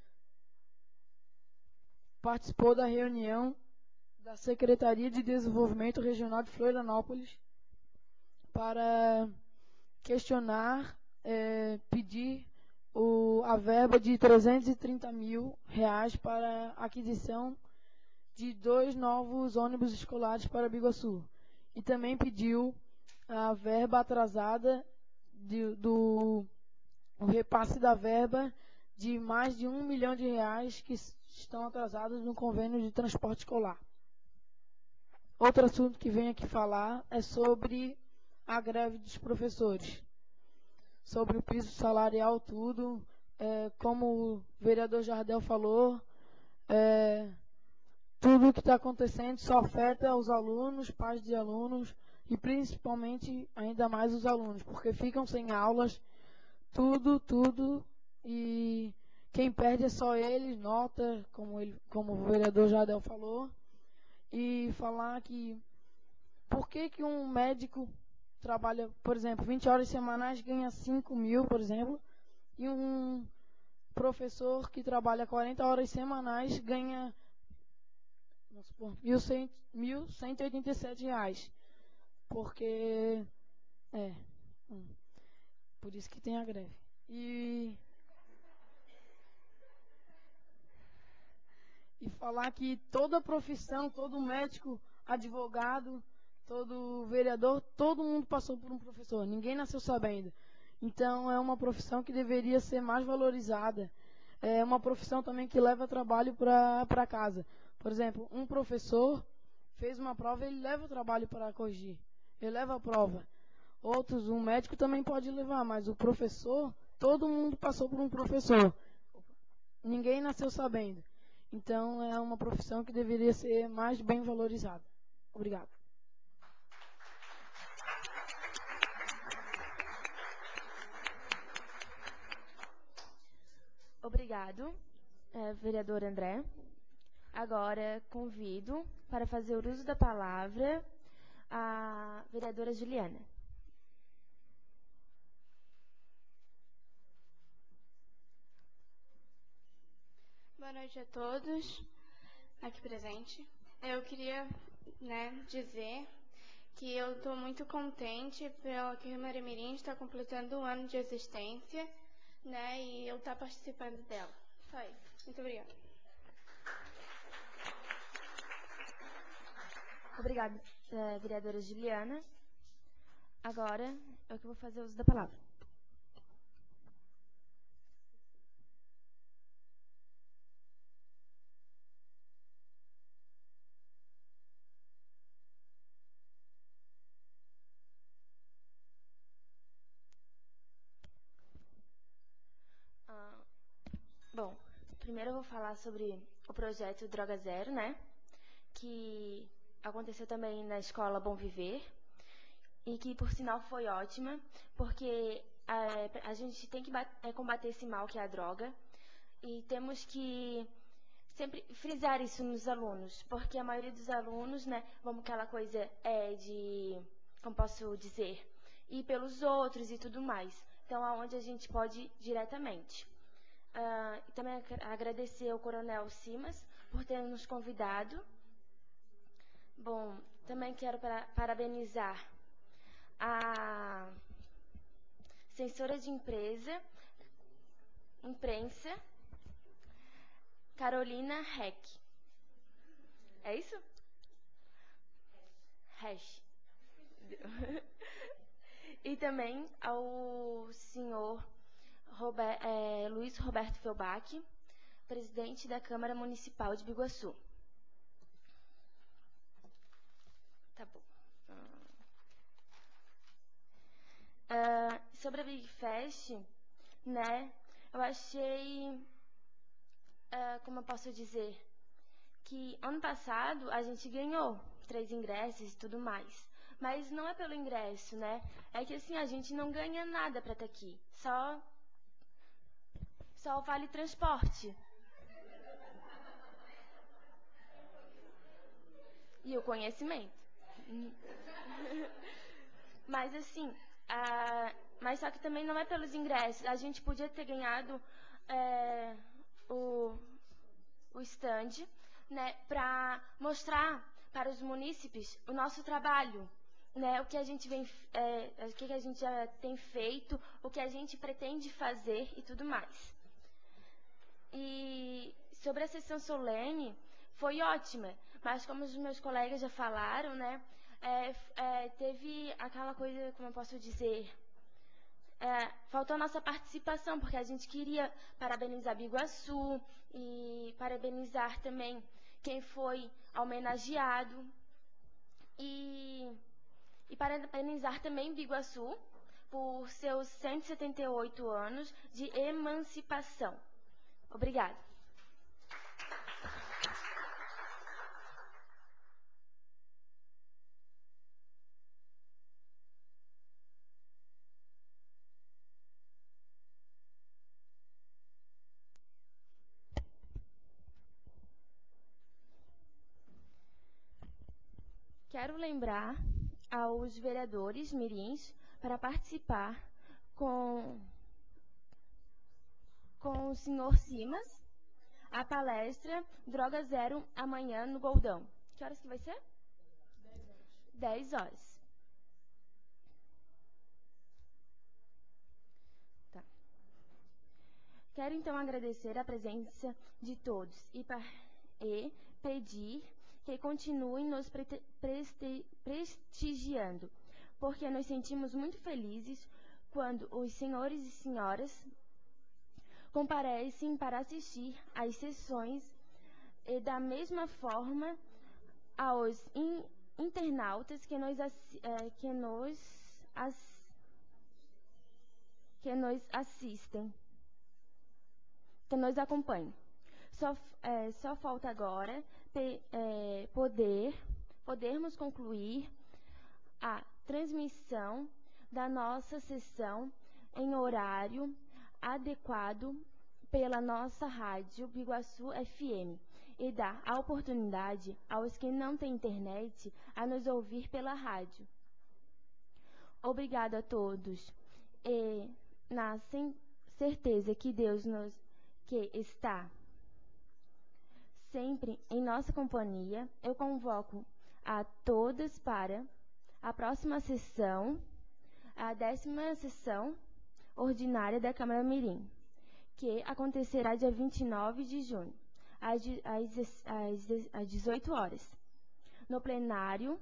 participou da reunião da Secretaria de Desenvolvimento Regional de Florianópolis para questionar, é, pedir o, a verba de trezentos e trinta mil reais para a aquisição de dois novos ônibus escolares para Biguaçu. E também pediu a verba atrasada de, do o repasse da verba de mais de um milhão de reais que estão atrasados no convênio de transporte escolar. Outro assunto que venho aqui falar é sobre a greve dos professores, sobre o piso salarial, tudo, é, como o vereador Jardel falou, é, tudo o que está acontecendo só afeta os alunos, pais de alunos e principalmente ainda mais os alunos, porque ficam sem aulas, tudo, tudo, e quem perde é só eles, nota, como, ele, como o vereador Jardel falou, e falar que por que, que um médico trabalha, por exemplo, vinte horas semanais, ganha cinco mil, por exemplo, e um professor que trabalha quarenta horas semanais ganha vamos supor, mil cento e oitenta e sete reais. Porque é hum, por isso que tem a greve. E e falar que toda profissão, todo médico, advogado, todo vereador, todo mundo passou por um professor, ninguém nasceu sabendo. Então é uma profissão que deveria ser mais valorizada. É uma profissão também que leva trabalho para casa. Por exemplo, um professor fez uma prova, ele leva o trabalho para corrigir. Ele leva a prova. Outros, um médico também pode levar, mas o professor, todo mundo passou por um professor. Ninguém nasceu sabendo. Então, é uma profissão que deveria ser mais bem valorizada. Obrigado. Obrigado, é, vereador André. Agora convido para fazer o uso da palavra a vereadora Juliana. Boa noite a todos aqui presentes. Eu queria, né, dizer que eu estou muito contente pela Câmara Mirim estar completando um ano de existência, né, e eu estar participando dela. Só isso. Muito obrigada. Obrigada, eh, vereadora Juliana. Agora, eu que vou fazer uso da palavra. Ah, bom, primeiro eu vou falar sobre o projeto Droga Zero, né? Que aconteceu também na escola Bom Viver e que, por sinal, foi ótima, porque é, a gente tem que é, combater esse mal que é a droga e temos que sempre frisar isso nos alunos, porque a maioria dos alunos, né, vamos aquela coisa é de, como posso dizer, ir pelos outros e tudo mais. Então, aonde a gente pode ir diretamente. Uh, e também agradecer ao Coronel Simas por ter nos convidado. Bom, também quero para, parabenizar a censora de empresa, imprensa, Carolina Heck. É isso? Hash. E também ao senhor Robert, é, Luiz Roberto Felbach, presidente da Câmara Municipal de Biguaçu. Tá bom. Uh, sobre a Big Fest, né, eu achei, uh, como eu posso dizer, que ano passado a gente ganhou três ingressos e tudo mais. Mas não é pelo ingresso, né? É que assim, a gente não ganha nada pra estar aqui. Só, só vale transporte. E o conhecimento. Mas assim, a, mas só que também não é pelos ingressos. A gente podia ter ganhado é, o, o stand, né, pra mostrar para os munícipes o nosso trabalho. Né, o que a gente vem, é, o que a gente já tem feito, o que a gente pretende fazer e tudo mais. E sobre a sessão solene, foi ótima, mas como os meus colegas já falaram, né, é, é, teve aquela coisa, como eu posso dizer, é, faltou a nossa participação, porque a gente queria parabenizar Biguaçu e parabenizar também quem foi homenageado e... E parabenizar também Biguaçu por seus cento e setenta e oito anos de emancipação. Obrigada. Quero lembrar aos vereadores mirins para participar com, com o senhor Simas a palestra Droga Zero amanhã no Goldão. Que horas que vai ser? dez horas. Tá. Quero então agradecer a presença de todos e, e pedir que continuem nos prestigiando, porque nos sentimos muito felizes quando os senhores e senhoras comparecem para assistir às sessões e da mesma forma aos in, internautas que nos, eh, que, nos as, que nos assistem, que nos acompanham. Só, eh, só falta agora Pe, é, poder, podermos concluir a transmissão da nossa sessão em horário adequado pela nossa rádio Biguaçu F M e dar a oportunidade aos que não têm internet a nos ouvir pela rádio. Obrigada a todos e na certeza que Deus nos que está sempre em nossa companhia, eu convoco a todas para a próxima sessão, a décima sessão ordinária da Câmara Mirim, que acontecerá dia vinte e nove de junho, às, às, às, às dezoito horas, no plenário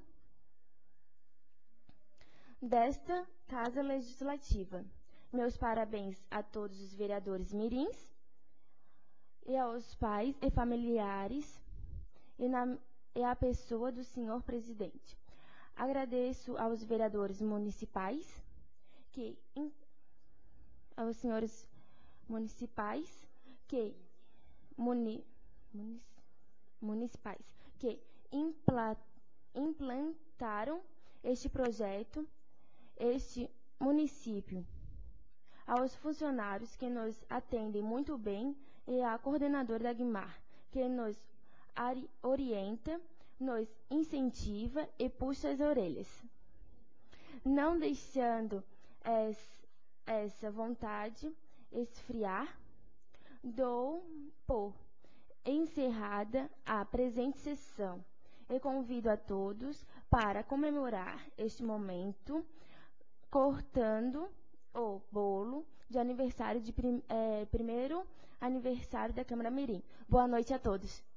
desta Casa Legislativa. Meus parabéns a todos os vereadores mirins e aos pais e familiares e, na, e à pessoa do senhor presidente. Agradeço aos vereadores municipais, que, in, aos senhores municipais, que, muni, munic, municipais, que impla, implantaram este projeto, este município, aos funcionários que nos atendem muito bem e à coordenadora da Guimar, que nos orienta, nos incentiva e puxa as orelhas. Não deixando essa vontade esfriar, dou por encerrada a presente sessão e convido a todos para comemorar este momento cortando o bolo de aniversário de prim, é, primeiro aniversário da Câmara Mirim. Boa noite a todos.